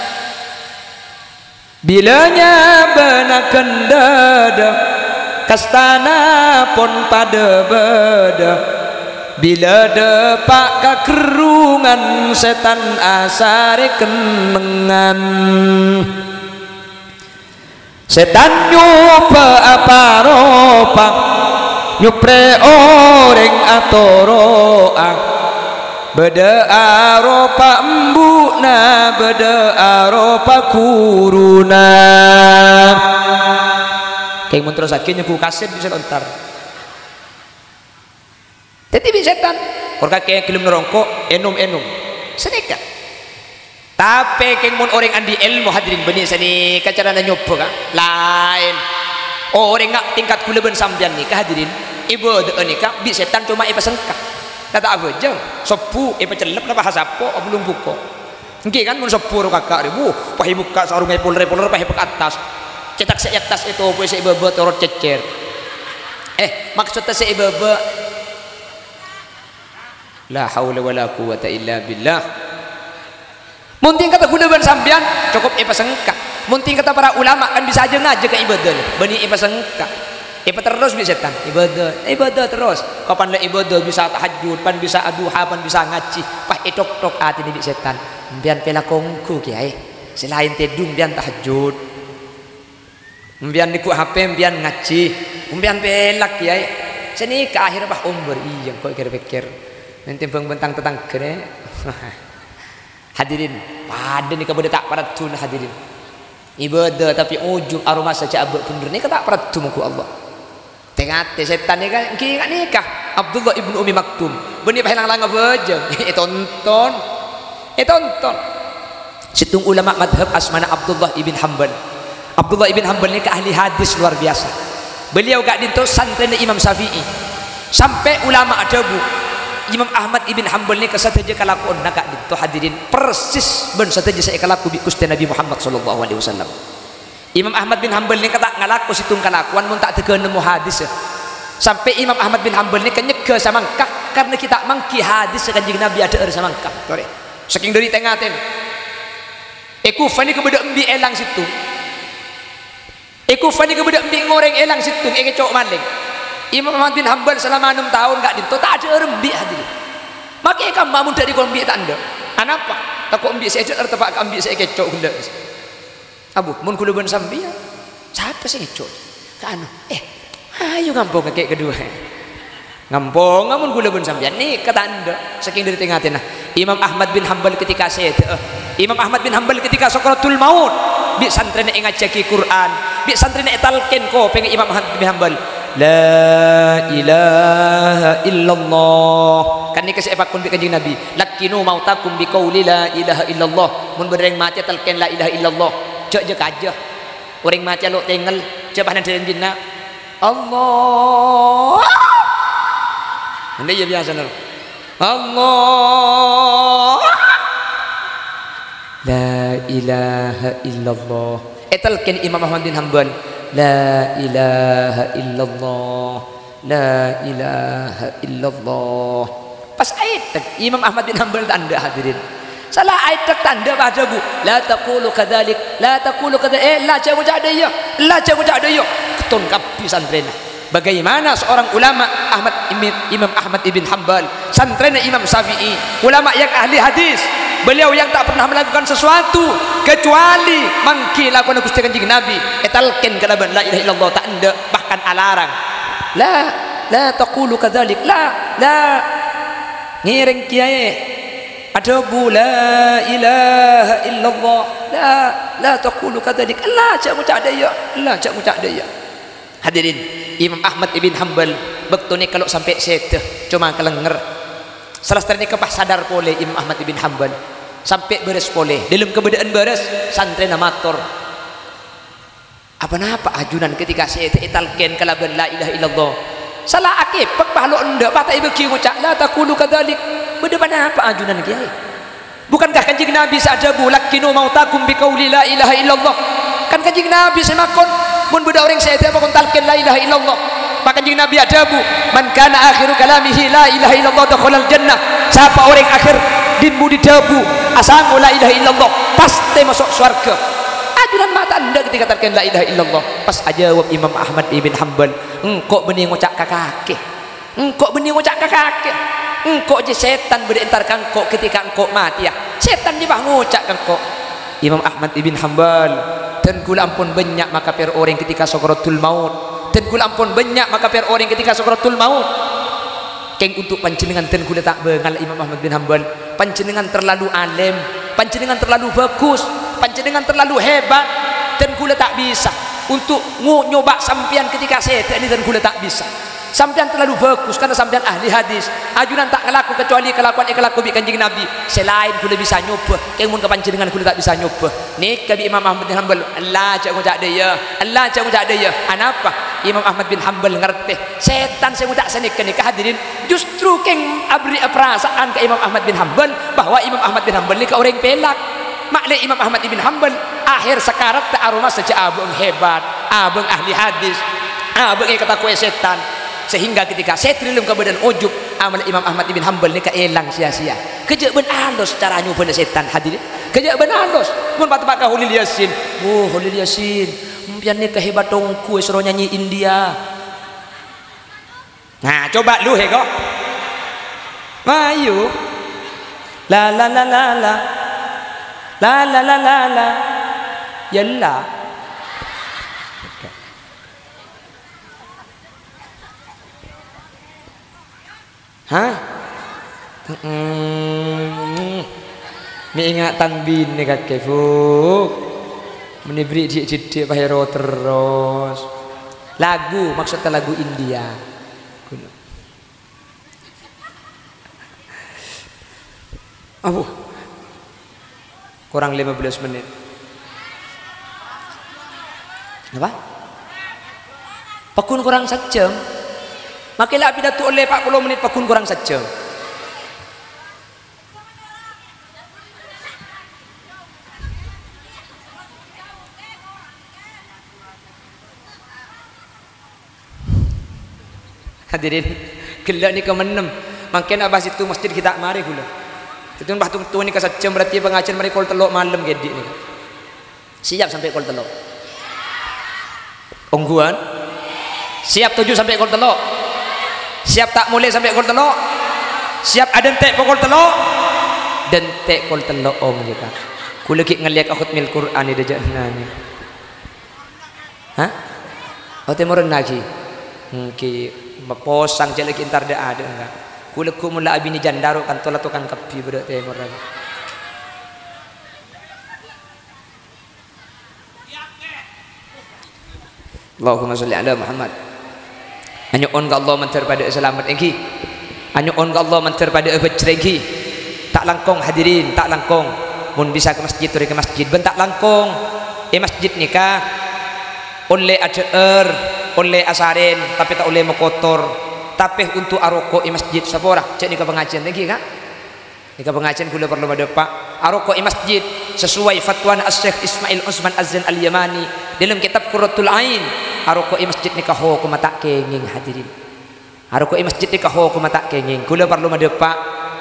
bilanya benakan dada kastana pun pada beda bila depak kakerungan setan asare kenengan setan nyoba apa ropa nyupre orang atoroa beda aropa embuna beda aropa kuruna kayak mun terus akhirnya ku kaset bisa lontar tapi bisa setan kor kakek kelem nerongko enum enum sedekah tapi kayak mun orang andi ilmu hadirin benih sini kacarana nyoba kan lain oh orang ngak tingkat kula ben sampean ni hadirin ibu de nikah bi setan cuma ipa sengkak kata apa jeng sepu ipa celep napa hasapo belum buka nggih kan mun sepu ro kakak ribu pahi buka sarung epul repul pahi ke atas cetak se atas itu poe se bebe torot cecer eh maksudnya se bebe la haula wala quwata illa billah mun tingkat kula ben sampean cukup ipa sengkak mun tingkat para ulama kan bisa aja ngaja ke ibadah benih ipa sengkak ipa terus bisa setan ibadah ibadah terus kapan le ibadah bisa tahajud pan bisa aduha pan bisa ngaji pah etok tok ati ni setan mbian pela kongku kiai selain tedung mbian tahajud mbian diku H P mbian ngaji mbian pelak kiai seni ke akhir bah umur iya kok kira-kira nanti bentang tetang kene hadirin pada ni kabeh tak pada tun hadirin ibadah tapi ujung aroma saja abad bener ni kata pada tun ku Allah tengah setan ni kan ki nikah Abdullah ibnu Umi Maktum benih pahilang-lang aja eh tonton eh tonton situng ulama madhab asmana Abdullah ibn Hanbal Abdullah ibn Hanbal ni ke ahli hadis luar biasa beliau gak dinto santri Imam Syafi'i sampai ulama adabu Imam Ahmad ibn Hanbal ni kesateja kalakuan nak dinto hadirin persis ben sateja saya kalaku bi Gusti Nabi Muhammad sallallahu alaihi wasallam Imam Ahmad bin Hanbal ni kata ngalaku situng kalakuan mun tak tega nemu hadis sampai Imam Ahmad bin Hanbal ni kenyega samangkah karena kita mangki hadis kanjeng Nabi ada er samangkah tore saking dari tengah ten Eku fani kebedak embi elang situ. Eku fani kebedak embi ngoreng elang situ. Eke cok maling. Imam Ahmad bin Hanbal selama enam tahun gak dinto tak ada rembi hadir. Maka eka mamun dari kau embi tanda. Anapa? Tak kau embi saya ada terpak embi saya kecok hendak. Abu, mun kula ben sambian. Siapa sih ngecok? Kan eh ayo ngampung kakek kedua. Ngampung ngamun gula pun sampean nih kata anda saking dari tengah tengah Imam Ahmad bin Hanbal ketika saya uh, Imam Ahmad bin Hanbal ketika sakaratul maut bi santrene ngajaki Quran bi santrene talqin ko pengen Imam Ahmad bin Hanbal la ilaha illallah kan ni kasih pakun bi kanjeng Nabi lakinu mautakum bi qauli la ilaha illallah mun bereng mati talqin la ilaha illallah cek je kaja orang mati lo tengel coba nanti jinna Allah anda ya biasa nol Allah la ilaha illallah etalkan Imam Ahmad bin Hanbal la ilaha illallah la ilaha illallah pas ayat Imam Ahmad bin Hanbal tanda hadirin salah ayat tanda baca bu la taqulu kadzalik la taqulu kadzalik eh la jangan ada ya la jangan ada ya keton kapi santrena. Bagaimana seorang ulama Ahmad Imam Ahmad ibn Hanbal santrena Imam Syafi'i ulama yang ahli hadis beliau yang tak pernah melakukan sesuatu kecuali mangki lakukan Gusti Kanjeng Nabi etalken kalaban la ilaha illallah tak anda bahkan alarang la la taqulu kadzalik la la ngiring kiai ada bu la ilaha illallah la la taqulu kadzalik la cak mucak ada ya la cak mucak ada ya. Hadirin Imam Ahmad ibn Hanbal bektu ni kalau sampai seteh cuma kelenger selesai ni kepah sadar pole Imam Ahmad ibn Hanbal sampai beres pole dalam keberadaan beres santrena matur apa napa ajunan ketika seteh italken kalaban la ilaha illallah salah akib pekpah lo ndak patai beki ngucak la taqulu kadzalik bedepan apa ajunan kiai bukankah kanjeng Nabi sa'jabu lakinu mautakum biqauli la ilaha illallah kan kanjeng Nabi semakon mun budak orang saya apa kon talqin la ilaha illallah maka kanjeng Nabi adabu man kana akhiru kalamihi la ilaha illallah dakhalal jannah siapa orang akhir dinmu didabu asangu la ilaha illallah pasti masuk surga ajunan mata anda ketika talqin la ilaha illallah pas ajawab Imam Ahmad ibn Hanbal engkau benih ngucak kakake engkau benih ngucak kakake engkau je setan berentarkan engkau ketika engkau mati ya setan je bah ngucak engkau Imam Ahmad ibn Hanbal dan kula ampun banyak maka per orang ketika sakaratul maut dan kula ampun banyak maka per orang ketika sakaratul maut keng untuk panjenengan dan kula tak bengal Imam Ahmad bin Hanbal panjenengan terlalu alim panjenengan terlalu bagus panjenengan terlalu hebat dan kula tak bisa untuk nyoba sampean ketika saya ini dan kula tak bisa sampean terlalu bagus karena sampean ahli hadis ajunan tak kelaku kecuali kelakuan kelaku bi kanjeng Nabi selain kula bisa nyoba keng mun kepanjenengan kula tak bisa nyoba nik kabi Imam Ahmad bin Hanbal Allah cak ngucak dia Allah cak ngucak dia anapa Imam Ahmad bin Hanbal ngerti setan saya ngucak sanekeun ka hadirin justru keng abri perasaan ke Imam Ahmad bin Hanbal bahwa Imam Ahmad bin Hanbal ni ka orang pelak makle Imam Ahmad bin Hanbal akhir sekarat tak aroma saja abang hebat abang ahli hadis abang yang kata kue setan sehingga ketika saya trilum ke badan ujub amal Imam Ahmad ibn Hanbal ni keelang sia-sia kejak ben halus cara nyoba setan hadirin kejak ben halus mun pat-pat ka Hulil Yasin oh Hulil Yasin mpian ni kehebat dongku suruh nyanyi India nah coba lu he kok ayo la la la la la la la la la la yalla hah? Hmm. Ni ingat tanbin ni kakek fuk. Menibri cik-cik pahero terus. Lagu maksudnya lagu India. Abu. Kurang lima belas menit. Apa? Pakun kurang sejam. Makilah pidato oleh empat puluh menit pakun kurang sejam. Hadirin, gelak ni kemenem. Makin abas itu masjid kita mari gula. Itu bah tu ni kesejam berarti pengajian mari kol telok malam gedik ni. Siap sampai kol telok. Ongguan. Siap tujuh sampai kol telok. Siap tak mulai sampai kol telok. Siap ada tek pokol telok. Dan tek kol telok om kita. Kula ki ngeliat akhut mil Quran ni dejak nani. Hah? Oh timur lagi. Ki posang je lagi entar dak ada enggak. Kula ku mula abini jandaro kan tola tukan kapi bedak timur lagi. Allahumma sholli ala Muhammad. Anyo on Allah mentar pada selamat engki. Anyo on Allah mentar pada bejregi. Tak langkong hadirin, tak langkong. Mun bisa ke masjid turi ke masjid ben tak langkong. Eh masjid nikah oleh acer, oleh asarin, tapi tak oleh mekotor. Tapi untuk aroko i masjid sapora cek nikah pengajian lagi kak. Nikah pengajian kula perlu pada pak. Aroko i masjid sesuai fatwa Syekh Ismail Utsman Azan Al-Yamani dalam kitab Qurratul Ain. Aroko i masjid nikah ho kuma tak kenging hadirin. Aroko i masjid nikah ho kuma tak kenging. Kula perlu pada pak.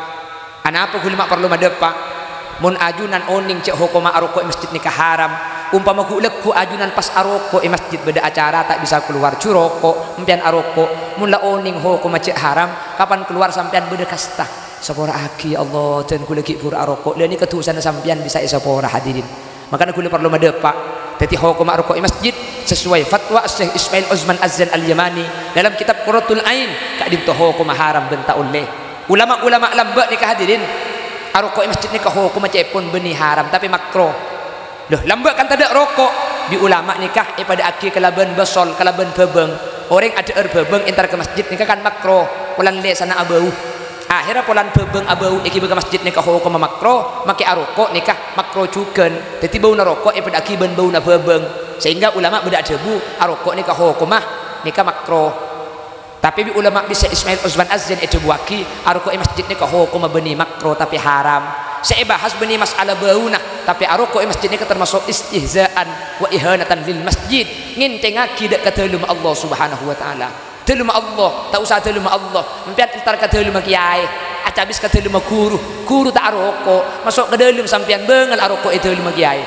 Anapa kula mak perlu pada pak? Mun ajunan oning cek hukuma aroko i masjid nikah haram. Umpama ku lekku ajunan pas aroko i masjid beda acara tak bisa keluar curoko empian aroko. Mun la oning hukuma cek haram kapan keluar sampean beda kasta. Sapora aki Allah dan kula ki pur aroko. Lah ni ketusan sampean bisa sapora hadirin. Makanya kula perlu madepak. Dadi hukuma aroko i masjid sesuai fatwa Syekh Ismail Utsman Azan Al-Yamani dalam kitab Qurratul Ain kak dinto hukuma haram benta oleh. Ulama-ulama lambat nikah hadirin. Aroko i masjid nikah hukum cepon benih haram tapi makro. Loh lambat kan tak ada rokok di ulama nikah eh pada akhir kalaban basol kalaban bebeng orang ada er bebeng entar ke masjid nikah kan makro pulan le sana abau akhirnya pulan bebeng abau iki ke masjid nikah hukum makro make aroko nikah makro cuken jadi bau na rokok eh pada akhir ben bau na bebeng sehingga ulama beda debu aroko nikah hukum mah nikah makro. Tapi ulama bisa Ismail Utsman Azan itu buaki aroko i masjid nikah hukum beni makro tapi haram. Saya bahas beni masalah bauna tapi aroko i masjid nikah termasuk istihzaan wa ihanatan lil masjid. Ngintengaki dak katelum Allah Subhanahu wa taala. Telum Allah, tak usah telum Allah. Empiat entar katelum kiai, aca habis katelum guru. Guru tak aroko, masuk ke dalam sampean beungal aroko itu telum kiai.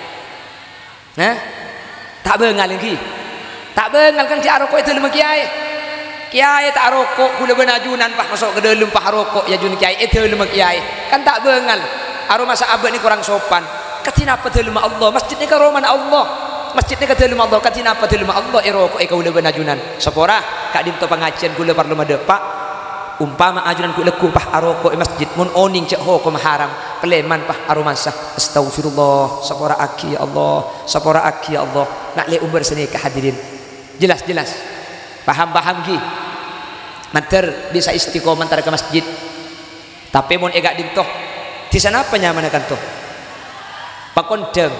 Nah? Tak beungal lagi. Tak beungal kan si aroko itu telum kiai. Kiai tak rokok kula benajunan pah masuk ke dalam pah rokok ya jun kiai itu lima kiai kan tak bengal aro masa abad ni kurang sopan katina apa telma Allah masjid ni karo mana Allah masjid ni kata telma Allah katina apa telma Allah iroko e kula benajunan sepora kak dinto pengajian kula perlu madepak umpama ajunan kula ku pah aroko e masjid mun oning cek ho ko haram peleman pah aro masa astagfirullah sepora aki ya Allah sepora aki ya Allah nak le umur seni ke hadirin jelas jelas paham-paham ki mantar bisa istiqomah antara ke masjid tapi mun egak dintoh di sana apa nyaman kan toh pakondeng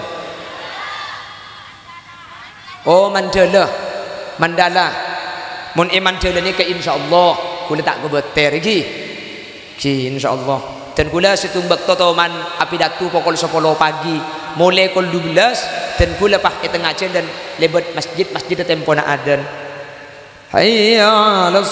oh mandala mandala mun e mandala ni ke insyaallah kula tak kebeter iki ki insyaallah dan kula situmbak totoman api datu pukul sepuluh pagi mulai pukul dua belas dan kula pakai tengah jam dan lebat masjid masjid tempo na adan. Hayya 'alas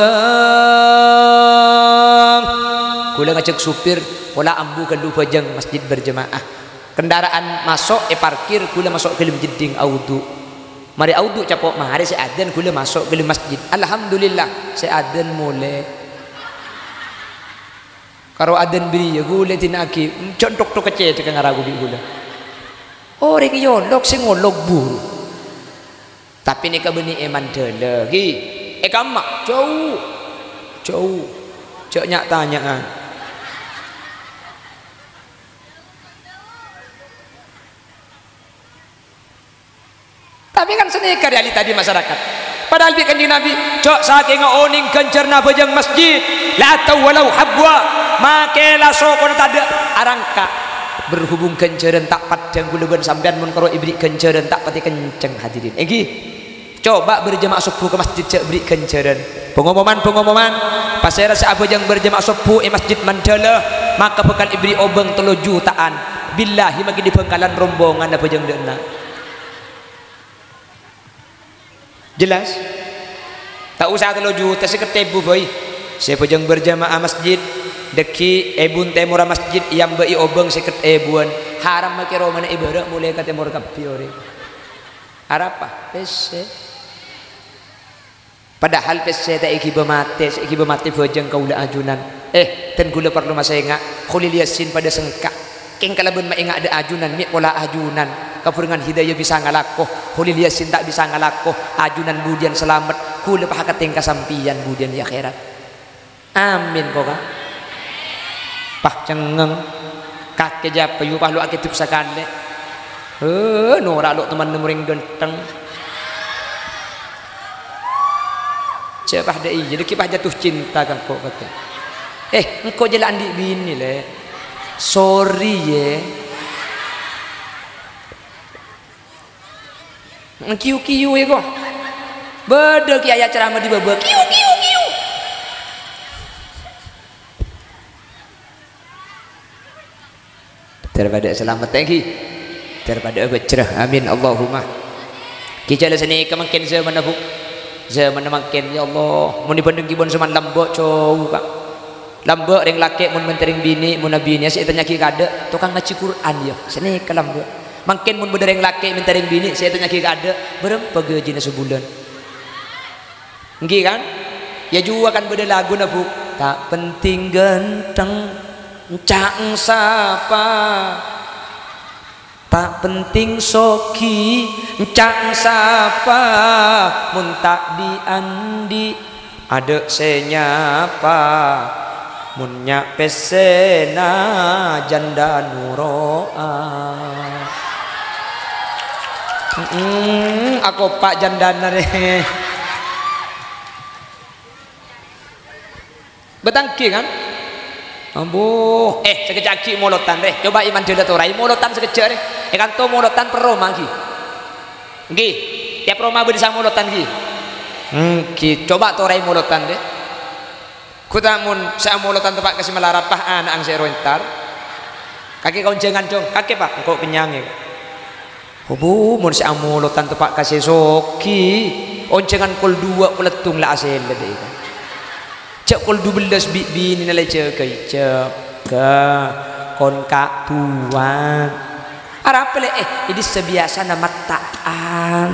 salam. Kula ngajak supir pola ambu kan dua jam masjid berjemaah. Kendaraan masuk e parkir kula masuk ke jeding audu. Mari audu capok mari saya adzan kula masuk ke masjid. Alhamdulillah saya adzan mulai. Karo adzan beri kula tinaki contok tok kece cek ngaragu di kula. Oh rek yo lok sing ngolok buru. Tapi ni kabeni eman dele gi e kamak jauh jauh cek nyak tanyaan tapi kan senika realita di masyarakat padahal bi kanjeng Nabi cok saking oning kencerna bejeng masjid la tawalau habwa make la sokon tada arangka berhubung kenceren tak padang guluban sampean mun karo ibri kenceren tak pati kenceng hadirin egi coba berjemaah subuh ke masjid cek beri kenceren pengumuman pengumuman pasera sahabat yang berjemaah subuh di masjid Mandala maka bekal ibri obeng telu jutaan billahi magi di bengkalan rombongan apa jeng dena jelas tak usah telu juta seketebu boy siapa yang berjemaah masjid deki ebun temura masjid yang bei obeng seket ebuan haram make romana ibadah mulai ke temur kapiore harapa pese padahal pese tak iki bemate iki bemate bojeng kaula ajunan eh ten gula perlu masa ingat khulil yasin pada sengkak keng kalaben ma ingat ada ajunan mi pola ajunan kapuringan hidayah bisa ngalakoh huli liasin tak bisa ngalakoh ajunan budian selamat ku lepah kateng kasampian budian di akhirat amin kok kan pah cengeng kakek japa yu pah lu akeh tip sakale eh nora lu teman nemuring genteng cepah deh jadi kipah jatuh cinta kan kok kakek eh engkau jalan di bini le sorry ye kiu kiu ya kok bedel ki ayat ceramah di bawah kiu kiu kiu daripada selamat tinggi daripada bercerah amin Allahumma kita le sini kemakin zaman abu zaman makin ya Allah mun dibanding kibon zaman lambok cow kak lambok ring laki mun mentering bini mun bini saya tanya ki kada tukang ngaji Quran ya sini ke lambok makin mun bedereng laki mentering bini saya tanya ki kada berapa gajina sebulan nggih kan ya juga kan beda lagu na bu tak penting ganteng cang sapa tak penting soki cang sapa mun tak diandi ada senyapa mun nyape sena janda nuroa hmm, aku pak jandana deh betangki kan ambo eh sekejap molotan deh coba iman dia torai molotan sekejap deh eh kan to molotan peroma ki nggih tiap roma bisa molotan ki hmm ki coba torai molotan deh kutamun saya molotan tempat kasih melarapah anak ang saya rentar kaki kau jangan dong kaki pak kau kenyang ya oh mun saya molotan tempat kasih soki oncengan kol dua peletung lah asal deh cek kol dua belas bini nilai cek cek ke kon kak tuan arap le eh ini sebiasa nama taan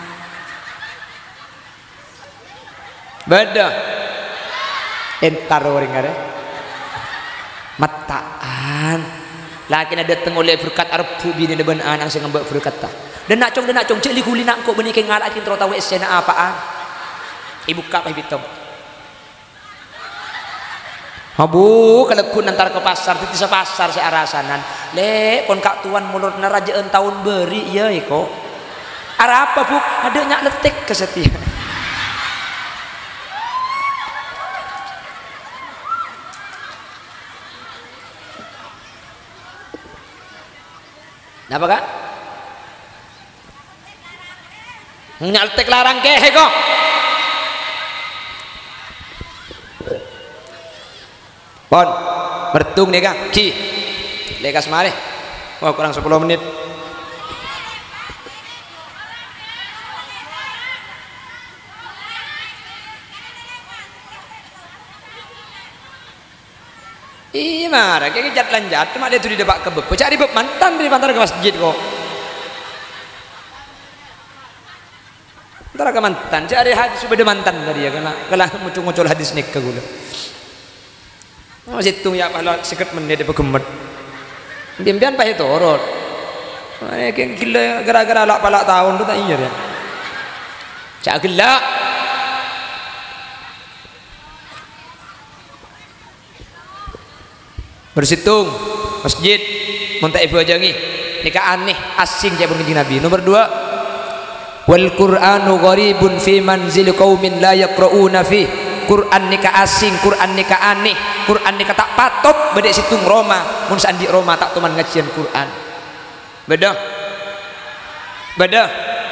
beda entar orang ada mataan laki ada tengoleh berkat arpu bini deban anang sing ngambek berkat ta dan nak cong dan nak cong cek li kuli nak kok beni ke ngalakin tro tahu esena apaan ibu kap bitong abu kalau kun antar ke pasar titi pasar se arasanan le kon kak tuan mulut naraja tahun beri ya iko ara apa bu ada nyak letek kesetia napa kak nyak letek larang kehe kok pon bertung nih kak ki lekas mari wah kurang sepuluh menit iya marah kayak jat lanjat cuma dia tuh di depak kebeb cari beb mantan di pantar ke masjid kok antara ke mantan cari hadis sudah mantan tadi ya karena kalau muncul-muncul hadis nikah gula oh situng ya kalau sikit menit pegemet bian-bian pahit torot kayak gila gara-gara lak palak tahun tu tak iya dia cak gila bersitung masjid munta ibu aja nih nikah aneh asing jabung di Nabi nomor dua wal Qur'anu gharibun fi manzil qaumin la yaqra'una fi Quran nikah asing, Quran nikah aneh, Quran nikah tak patop, bedek situng Roma, mun sandi Roma tak teman ngajian Quran. Beda, beda.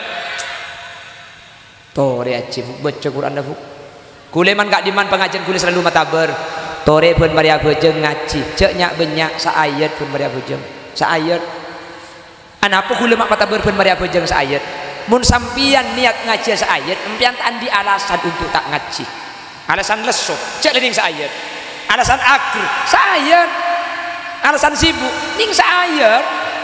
Tore aci baca Quran dah bu. Kuleman gak diman pengajian kule selalu mataber. Tore pun bari abejeng ngaji, cek nyak benyak sa ayat pun bari abejeng, sa ayat. Anapa kule mak mataber pun bari abejeng sa ayat. Mun sampian niat ngaji sa ayat, empian andi alasan untuk tak ngaji. Alasan lesu cek ning sayat alasan akhir sayat alasan sibuk ning sayat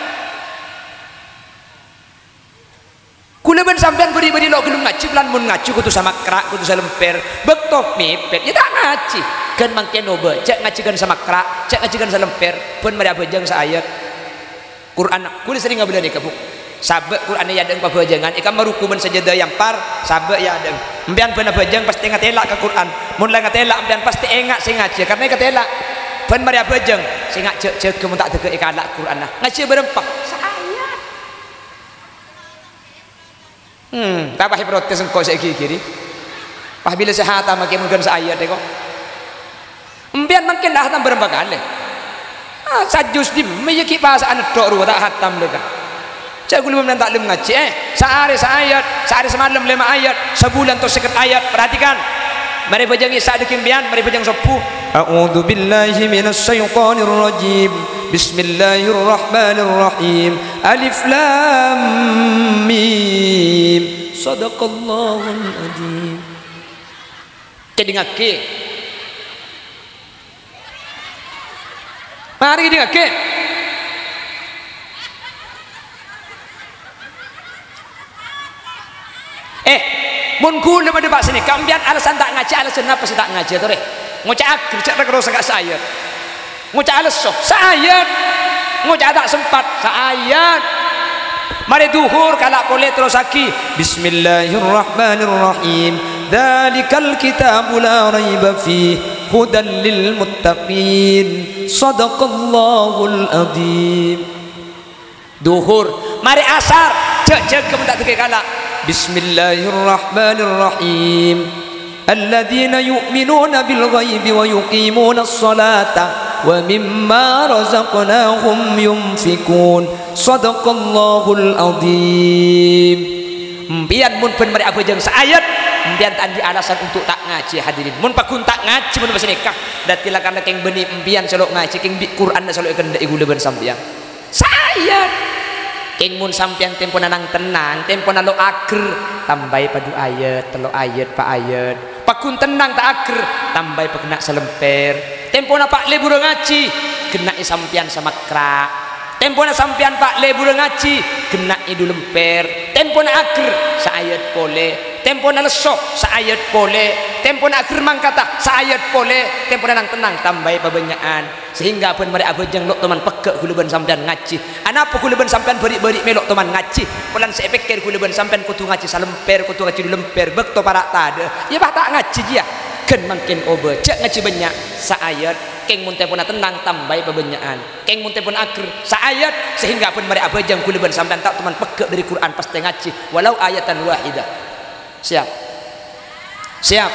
kula ben sampean beri-beri lo gelung ngaji pelan mun ngaji kudu sama krak kudu salemper bektok mipet ya tak ngaji kan mangke nobe cek ngaji kan sama krak cek ngaji kan salemper pun mari abejeng sayat Quran kula sering ngabelani ka bu sabek Quran ya deng pabejengan ikan merukuman sajadah yang par sabek ya deng mbian pernah bejeng pasti ngatelak ke Quran mulai ngatelak mbian pasti enggak sing ngaji karena ngatelak pen mari bejeng sing ngak cek cek kemun tak tege ikalak Quran nah ngaji berempat saayat hmm tak pahit protes engko saiki kiri pah bila sehat makin mungkin saayat deh kok mbian makin dah hatam berempat kali ah sajus di meyaki bahasa anak tok ru tak hatam dekat cak gulum dan taklim ngaji eh sehari seayat sehari semalam lima ayat sebulan tu seket ayat perhatikan mari bajangi saat dikimbian mari bajang sepuh a'udzu billahi minas syaitonir rajim bismillahirrahmanirrahim alif lam mim sadaqallahul adzim jadi ngake mari dia ngake eh mun kula pada pak sini kambian alasan tak ngaji alasan apa sih tak ngaji tu reh ngocak akhir cak tak rosak sayat ngocak alasan sayat ngocak tak sempat sayat mari duhur kalak boleh terus lagi bismillahirrahmanirrahim dzalikal kitabu la raiba fih hudan lil muttaqin sadaqallahul adzim duhur mari asar cek cek kemun tak tege kalak bismillahirrahmanirrahim alladzina yu'minuna bil ghaibi wa yuqimuna as-salata wa mimma razaqnahum yunfikun sadaqallahul adzim mbian mun pen mari abejeng saayat mbian tadi alasan untuk tak ngaji hadirin mun pakun tak ngaji mun bahasa nikah dati lakana keng benih mbian selok ngaji keng di Quran selok kendek guleubeun sampeyan saayat keng mun sampean tempo nanang tenang tempo nalo ager tambai padu ayat telo ayat pak ayat pakun tenang tak ager tambai pakena selemper tempo na pak le buru ngaji kena sampean sama krak tempo na sampean pak le buru ngaji kena idu lemper tempo na ager saayat pole tempo na lesok saayat pole tempo na ager mangkata saayat pole tempo na nang tenang tambai pabenyaan sehingga pun mari abejeng lok teman pekek kuluban sampean ngaji anapa kuluban sampean beri-beri melok teman ngaji pulan saya pikir kuluban sampean kutu ngaji salemper kutu ngaji lemper bekto para tade ya bah tak ngaji dia ken makin obe cek ngaji banyak saayat keng mun tempona tenang tambai pabenyaan keng mun tempon ager saayat sehingga pun mari abejeng kuluban sampean tak teman pekek dari Quran pasti ngaji walau ayatan wahidah siap siap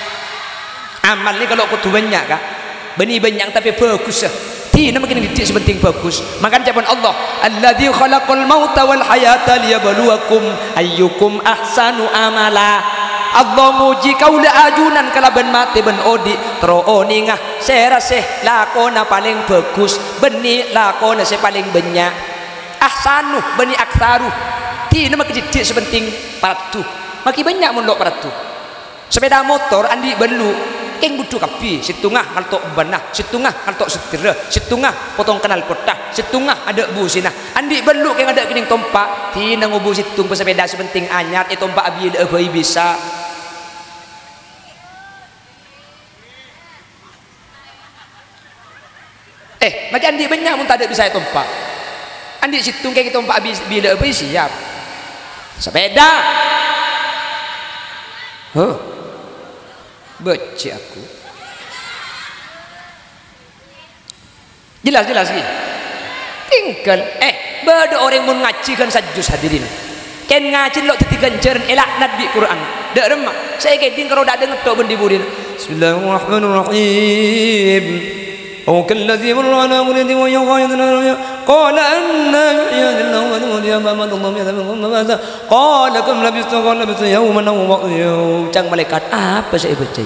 amal ni kalau kutu banyak kak benih banyak tapi bagus ti nama kena didik sepenting bagus makan jawaban Allah alladzi khalaqal mauta wal hayata liyabluwakum ayyukum ahsanu amala Allah nguji kaula ajunan kalaban mati ben odi tro oningah seraseh lakona paling bagus benih lakona se paling banyak ahsanu benih aktsaru ti nama didik sepenting paratu maki banyak mun lok paratu sepeda motor andi belu keng butuh kapi setengah ngaltok banah setengah ngaltok setira setengah potong kenal potah setengah ada busina andi beluk keng ada kening tompak tina ngubu situng pesepeda sepenting anyar e tompak abi ada bayi bisa eh macam andi banyak mun tak ada bisa tompak andi situng keng tompak abi bila bayi siap sepeda huh baca aku jelas-jelas ni tinggal eh bada orang mun ngaji kan sajus hadirin ken ngaji lo teti ganjaran elak nabi Quran dak remak saya keding kalau dak dengar tok bendi burin bismillahirrahmanirrahim أو كالذي مر على ولد ويغايد قال أن يحيى الله ولد محمد الله يذهب قال كم لبثت قال لبثت يوما أو بعض يوم cang malaikat apa saya baca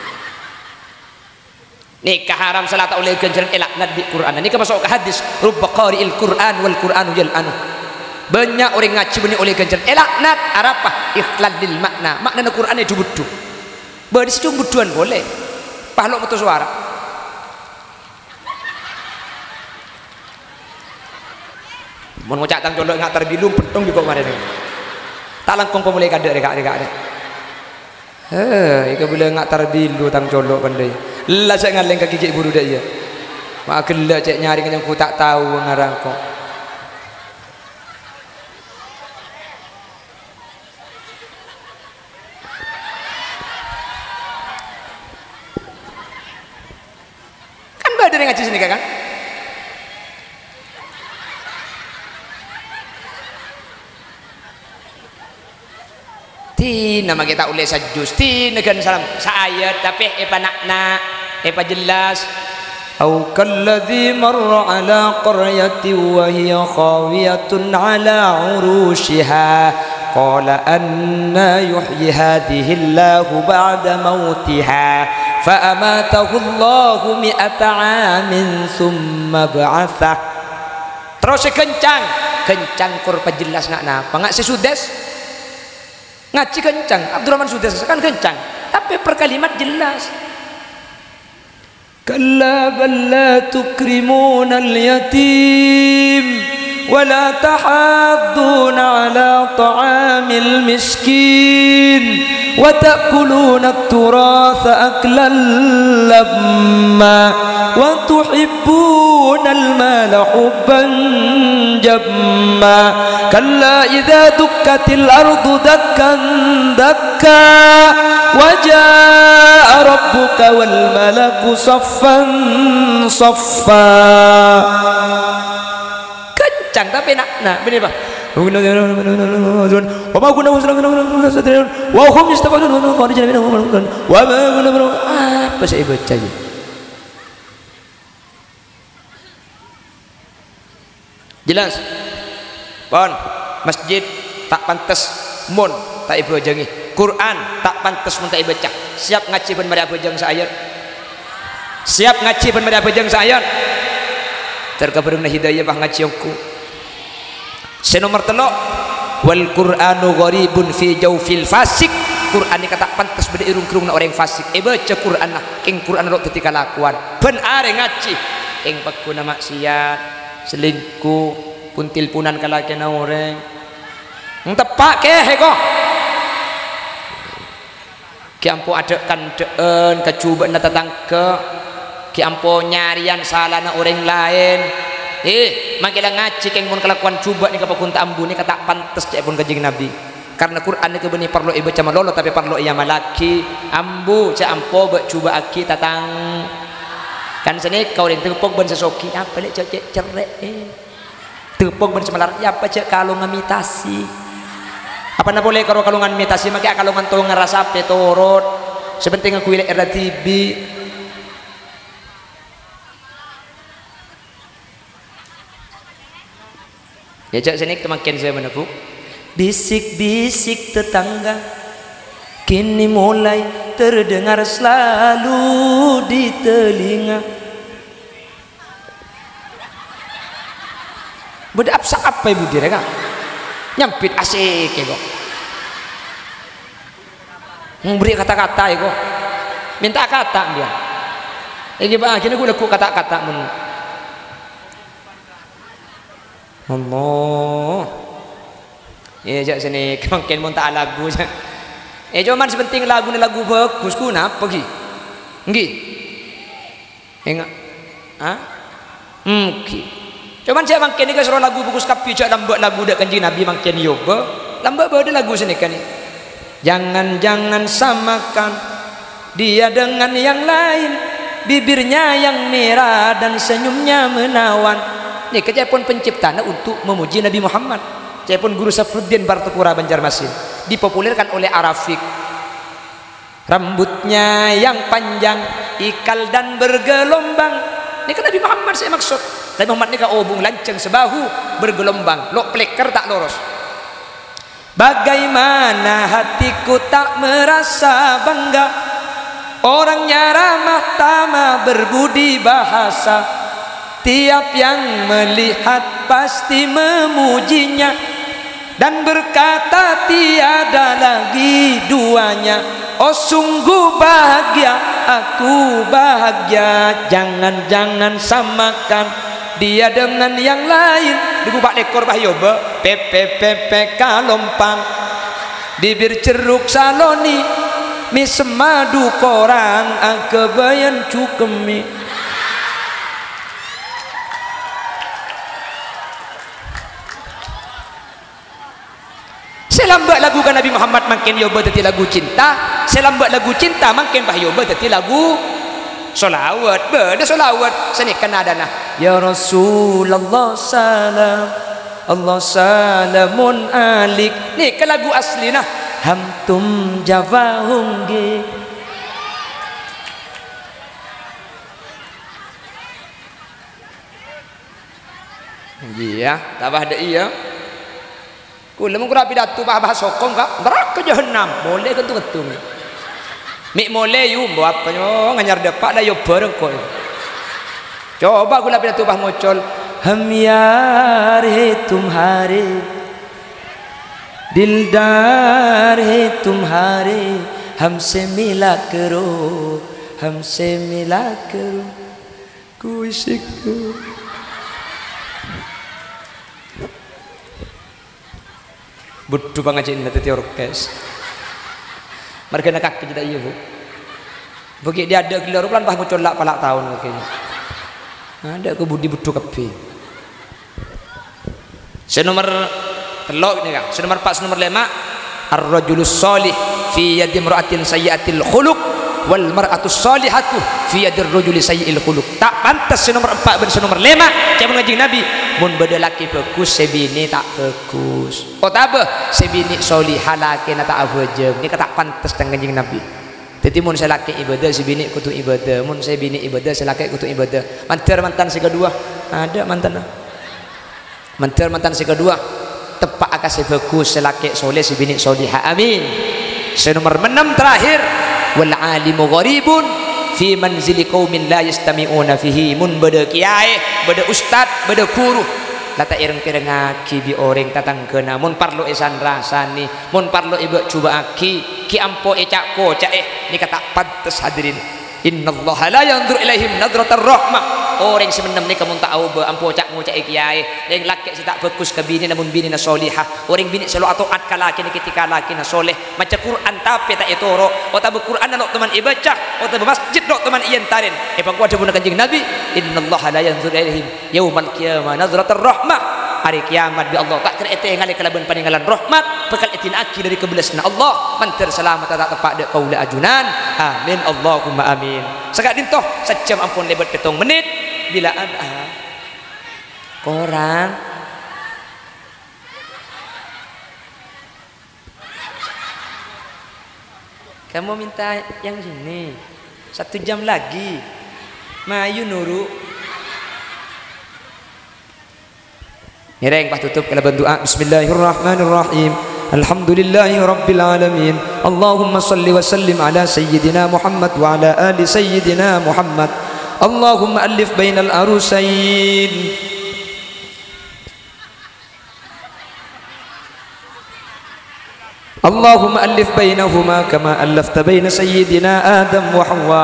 nikah haram salat oleh ganjaran elak nabi Quran ini masuk ke hadis rubba qari'il Quran wal Quranu yal'anu banyak orang ngaji benih oleh ganjaran elak nat arapa ikhlal lil makna makna Quran itu budu badi situ buduan boleh pahlok metu suara mun ngocak tang colok ngak terbilung petong di kok mare tak langkong kok mulai kadek rekak rekak dek eh ika boleh ngak terbilu tang colok pandai lah saya ngaleng kaki gigi buru dak ya mak gelak cek nyari yang ku tak tahu ngarang kok ngaji sini kan? Tina mah kita ulai sajus tina kan salam saayat tapi apa nakna apa jelas. Au kalladzi marra ala qaryatin wa hiya khawiyatun ala urushiha qala anna yuhyi hadhihi Allahu ba'da mautiha fa amatahu Allahu mi'ata 'amin thumma ba'athah. Terus kencang kencang kurpa jelas nak napa ngak sesudes ngaji kencang Abdurrahman Sudes kan kencang tapi perkalimat jelas. Kalla bal la tukrimuna al-yatim wa la tahadduna ala ta'amil miskin wa ta'kuluna at-turatha aklan lamma wa tuhibbuna al-mala hubban jamma kalla idza dukkatil ardu dakkan dakka wa jaa rabbuka wal malaku saffan saffa. Kencang tapi nak nak benar Pak. Wa ma kunna wa hum yastabun wa apa saya baca je. Jelas pon masjid tak pantas mun tak ibu jangi Quran tak pantas mun tak ibu baca siap ngaji pun mari abojang saayat siap ngaji pun mari abojang saayat terkabarung hidayah bah ngaji aku senomor telok wal Qur'anu gharibun fi jawfil fasik Quran ni kata pantas beda irung kerung orang fasik eh baca Quran lah king Quran rok ketika lakuan ben are ngaji king pakuna maksiat selingkuh puntil punan kalakena orang tepak ke heko ki ampo adekan deen kecuba na tetangga ki ampo nyarian salah na orang lain eh makilah ngaji keng mun kelakuan cuba ni kapakun ta ambu ni kata pantes cek pun kanjeng Nabi karena Quran ni kebeni perlu ibu cama lolo tapi perlu iya malaki ambu cek ampo be cuba aki tatang kan sini kau yang tepuk ben sesoki apa lek cek cerek eh tepuk ben semalar ya apa cek kalau ngamitasi apa na boleh kalau kalungan imitasi make kalungan to ngerasa pe turut sebenting aku ilek R T V ya cek sini kemakin saya meneku bisik-bisik tetangga kini mulai terdengar selalu di telinga beda apa apa ibu dia kan nyampit asik ya kok memberi kata-kata ya kok minta kata dia ini bah kini gue laku kata-kata mun Allah ya jak sini mungkin mun tak lagu eh cuman sepenting lagu ni lagu bagus ku napa ki nggih enggak ah mungkin cuman saya mungkin ni ke suruh lagu bagus kapi jak lambat lagu dak kanjeng Nabi mungkin yo be lambat be lagu sini kan ni jangan-jangan samakan dia dengan yang lain bibirnya yang merah dan senyumnya menawan ni kerja pun penciptanya untuk memuji Nabi Muhammad saya pun Guru Safruddin Bartukura Banjarmasin dipopulerkan oleh Arafik rambutnya yang panjang ikal dan bergelombang ini kan Nabi Muhammad saya maksud Nabi Muhammad ini kan obung lanceng sebahu bergelombang lo pleker tak lurus bagaimana hatiku tak merasa bangga orangnya ramah tamah berbudi bahasa tiap yang melihat pasti memujinya dan berkata tiada lagi duanya oh sungguh bahagia aku bahagia jangan-jangan samakan dia dengan yang lain dibubak lekor bahyoba pepe pepe kalompang bibir ceruk saloni mi semadu korang akebayan cukemi selambat lagu kan Nabi Muhammad makin yoba tadi lagu cinta selambat lagu cinta makin bah yoba tadi lagu solawat beda solawat sini kena dana ya Rasulullah salam Allah salamun alik ni ke lagu asli nah hamtum jawahum ge iya tabah ada iya kula mun kura pidato bah sokong kak neraka jahanam boleh kentu ketung mik boleh yu mbo apa yo nganyar depak dah yo bareng kok coba kula pidato bah ngocol हम यार है तुम्हारे दिलदार है तुम्हारे हमसे मिला करो हमसे मिला करो कोई शिकवा butuh pengajian nanti orkes mereka nak kaki tidak iya bu bagi dia ada keluar pelan bah mucolak palak tahun kayaknya ada ke budi butuh kapi senomor telok ini kan senomor empat senomor lima ar-rajulus salih fi yadi imra'atin sayyi'atil khuluq wal mar'atus salihatu fi yadir rajuli sayyi'il khuluq tak pantas senomor empat dan senomor lima cuma ngaji Nabi mun beda laki bagus sebini tak bagus oh tak apa sebini solihah laki nak tak apa je ni tak pantas dengan ngaji Nabi jadi mun saya laki ibadah sebini kutu ibadah mun saya bini ibadah saya laki kutu ibadah mantar mantan si kedua ada mantan mantar mantan si kedua tepak akasih bagus selaki soleh si bini solihah amin senomor enam terakhir wal alimu gharibun fi manzili qaumin la yastami'una fihi mun beda kiai beda ustad beda guru lata ireng pireng aki bi orang tatang kena mun parlo esan rasani mun parlo ibu coba aki ki ampo ecak ko cak eh ni kata pantes hadirin innallaha la yanzur ilaihim nadratar rahmah orang semenem ni kamu tak tahu ampo cak mu cak kiai yang laki si tak bagus ke bini namun bini na solihah orang bini selalu atoat ka laki ni ketika laki na soleh macam Quran tapi tak etoro o tabu Quran nak teman ibaca o tabu masjid nak teman iyan tarin e pang kuada pun kanjeng Nabi innallaha la yanzur ilaihim yaumal qiyamah nadratar rahmah hari kiamat bi Allah tak terete ngali kalaban paninggalan rahmat bekal etin aki dari kebelasna Allah mantir selamat tak tepak dek kaula ajunan amin Allahumma amin sekak dintoh sejam ampun lebat petong menit bila ada koran kamu minta yang sini satu jam lagi mayu nuru nireng pas tutup kalau berdoa bismillahirrahmanirrahim alhamdulillahi rabbil alamin Allahumma salli wa sallim ala sayyidina Muhammad wa ala ali sayyidina Muhammad Allahumma alif bainal arusain Allahumma alif bainahuma kama alafta baina sayyidina Adam wa Hawa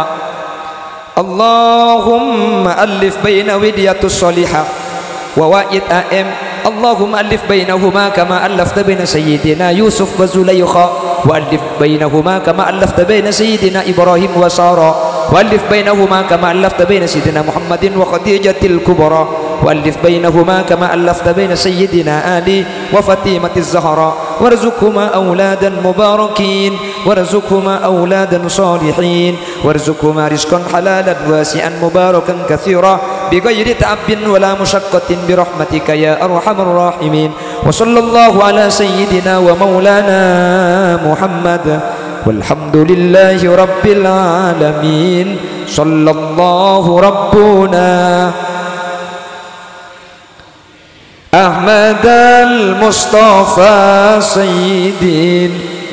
Allahumma alif baina widiyatus salihah wa wa'id am Allahumma alif bainahuma kama alafta baina sayyidina Yusuf wa Zulaykha wa alif bainahuma kama alafta baina sayyidina Ibrahim wa Sarah وألف بينهما كما ألفت بين سيدنا محمد وخديجة الكبرى وألف بينهما كما ألفت بين سيدنا آلي وفاطمة الزهراء وارزقهما أولادا مباركين وارزقهما أولادا صالحين وارزقهما رزقا حلالا واسعا مباركا كثيرا بغير تعب ولا مشقة برحمتك يا أرحم الراحمين وصلى الله على سيدنا ومولانا محمد والحمد لله رب العالمين صلى الله ربنا أحمد المصطفى سيدين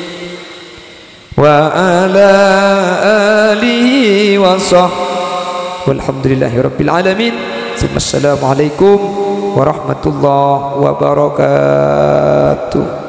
وعلى آله وصحبه والحمد لله رب العالمين ثم السلام عليكم ورحمة الله وبركاته.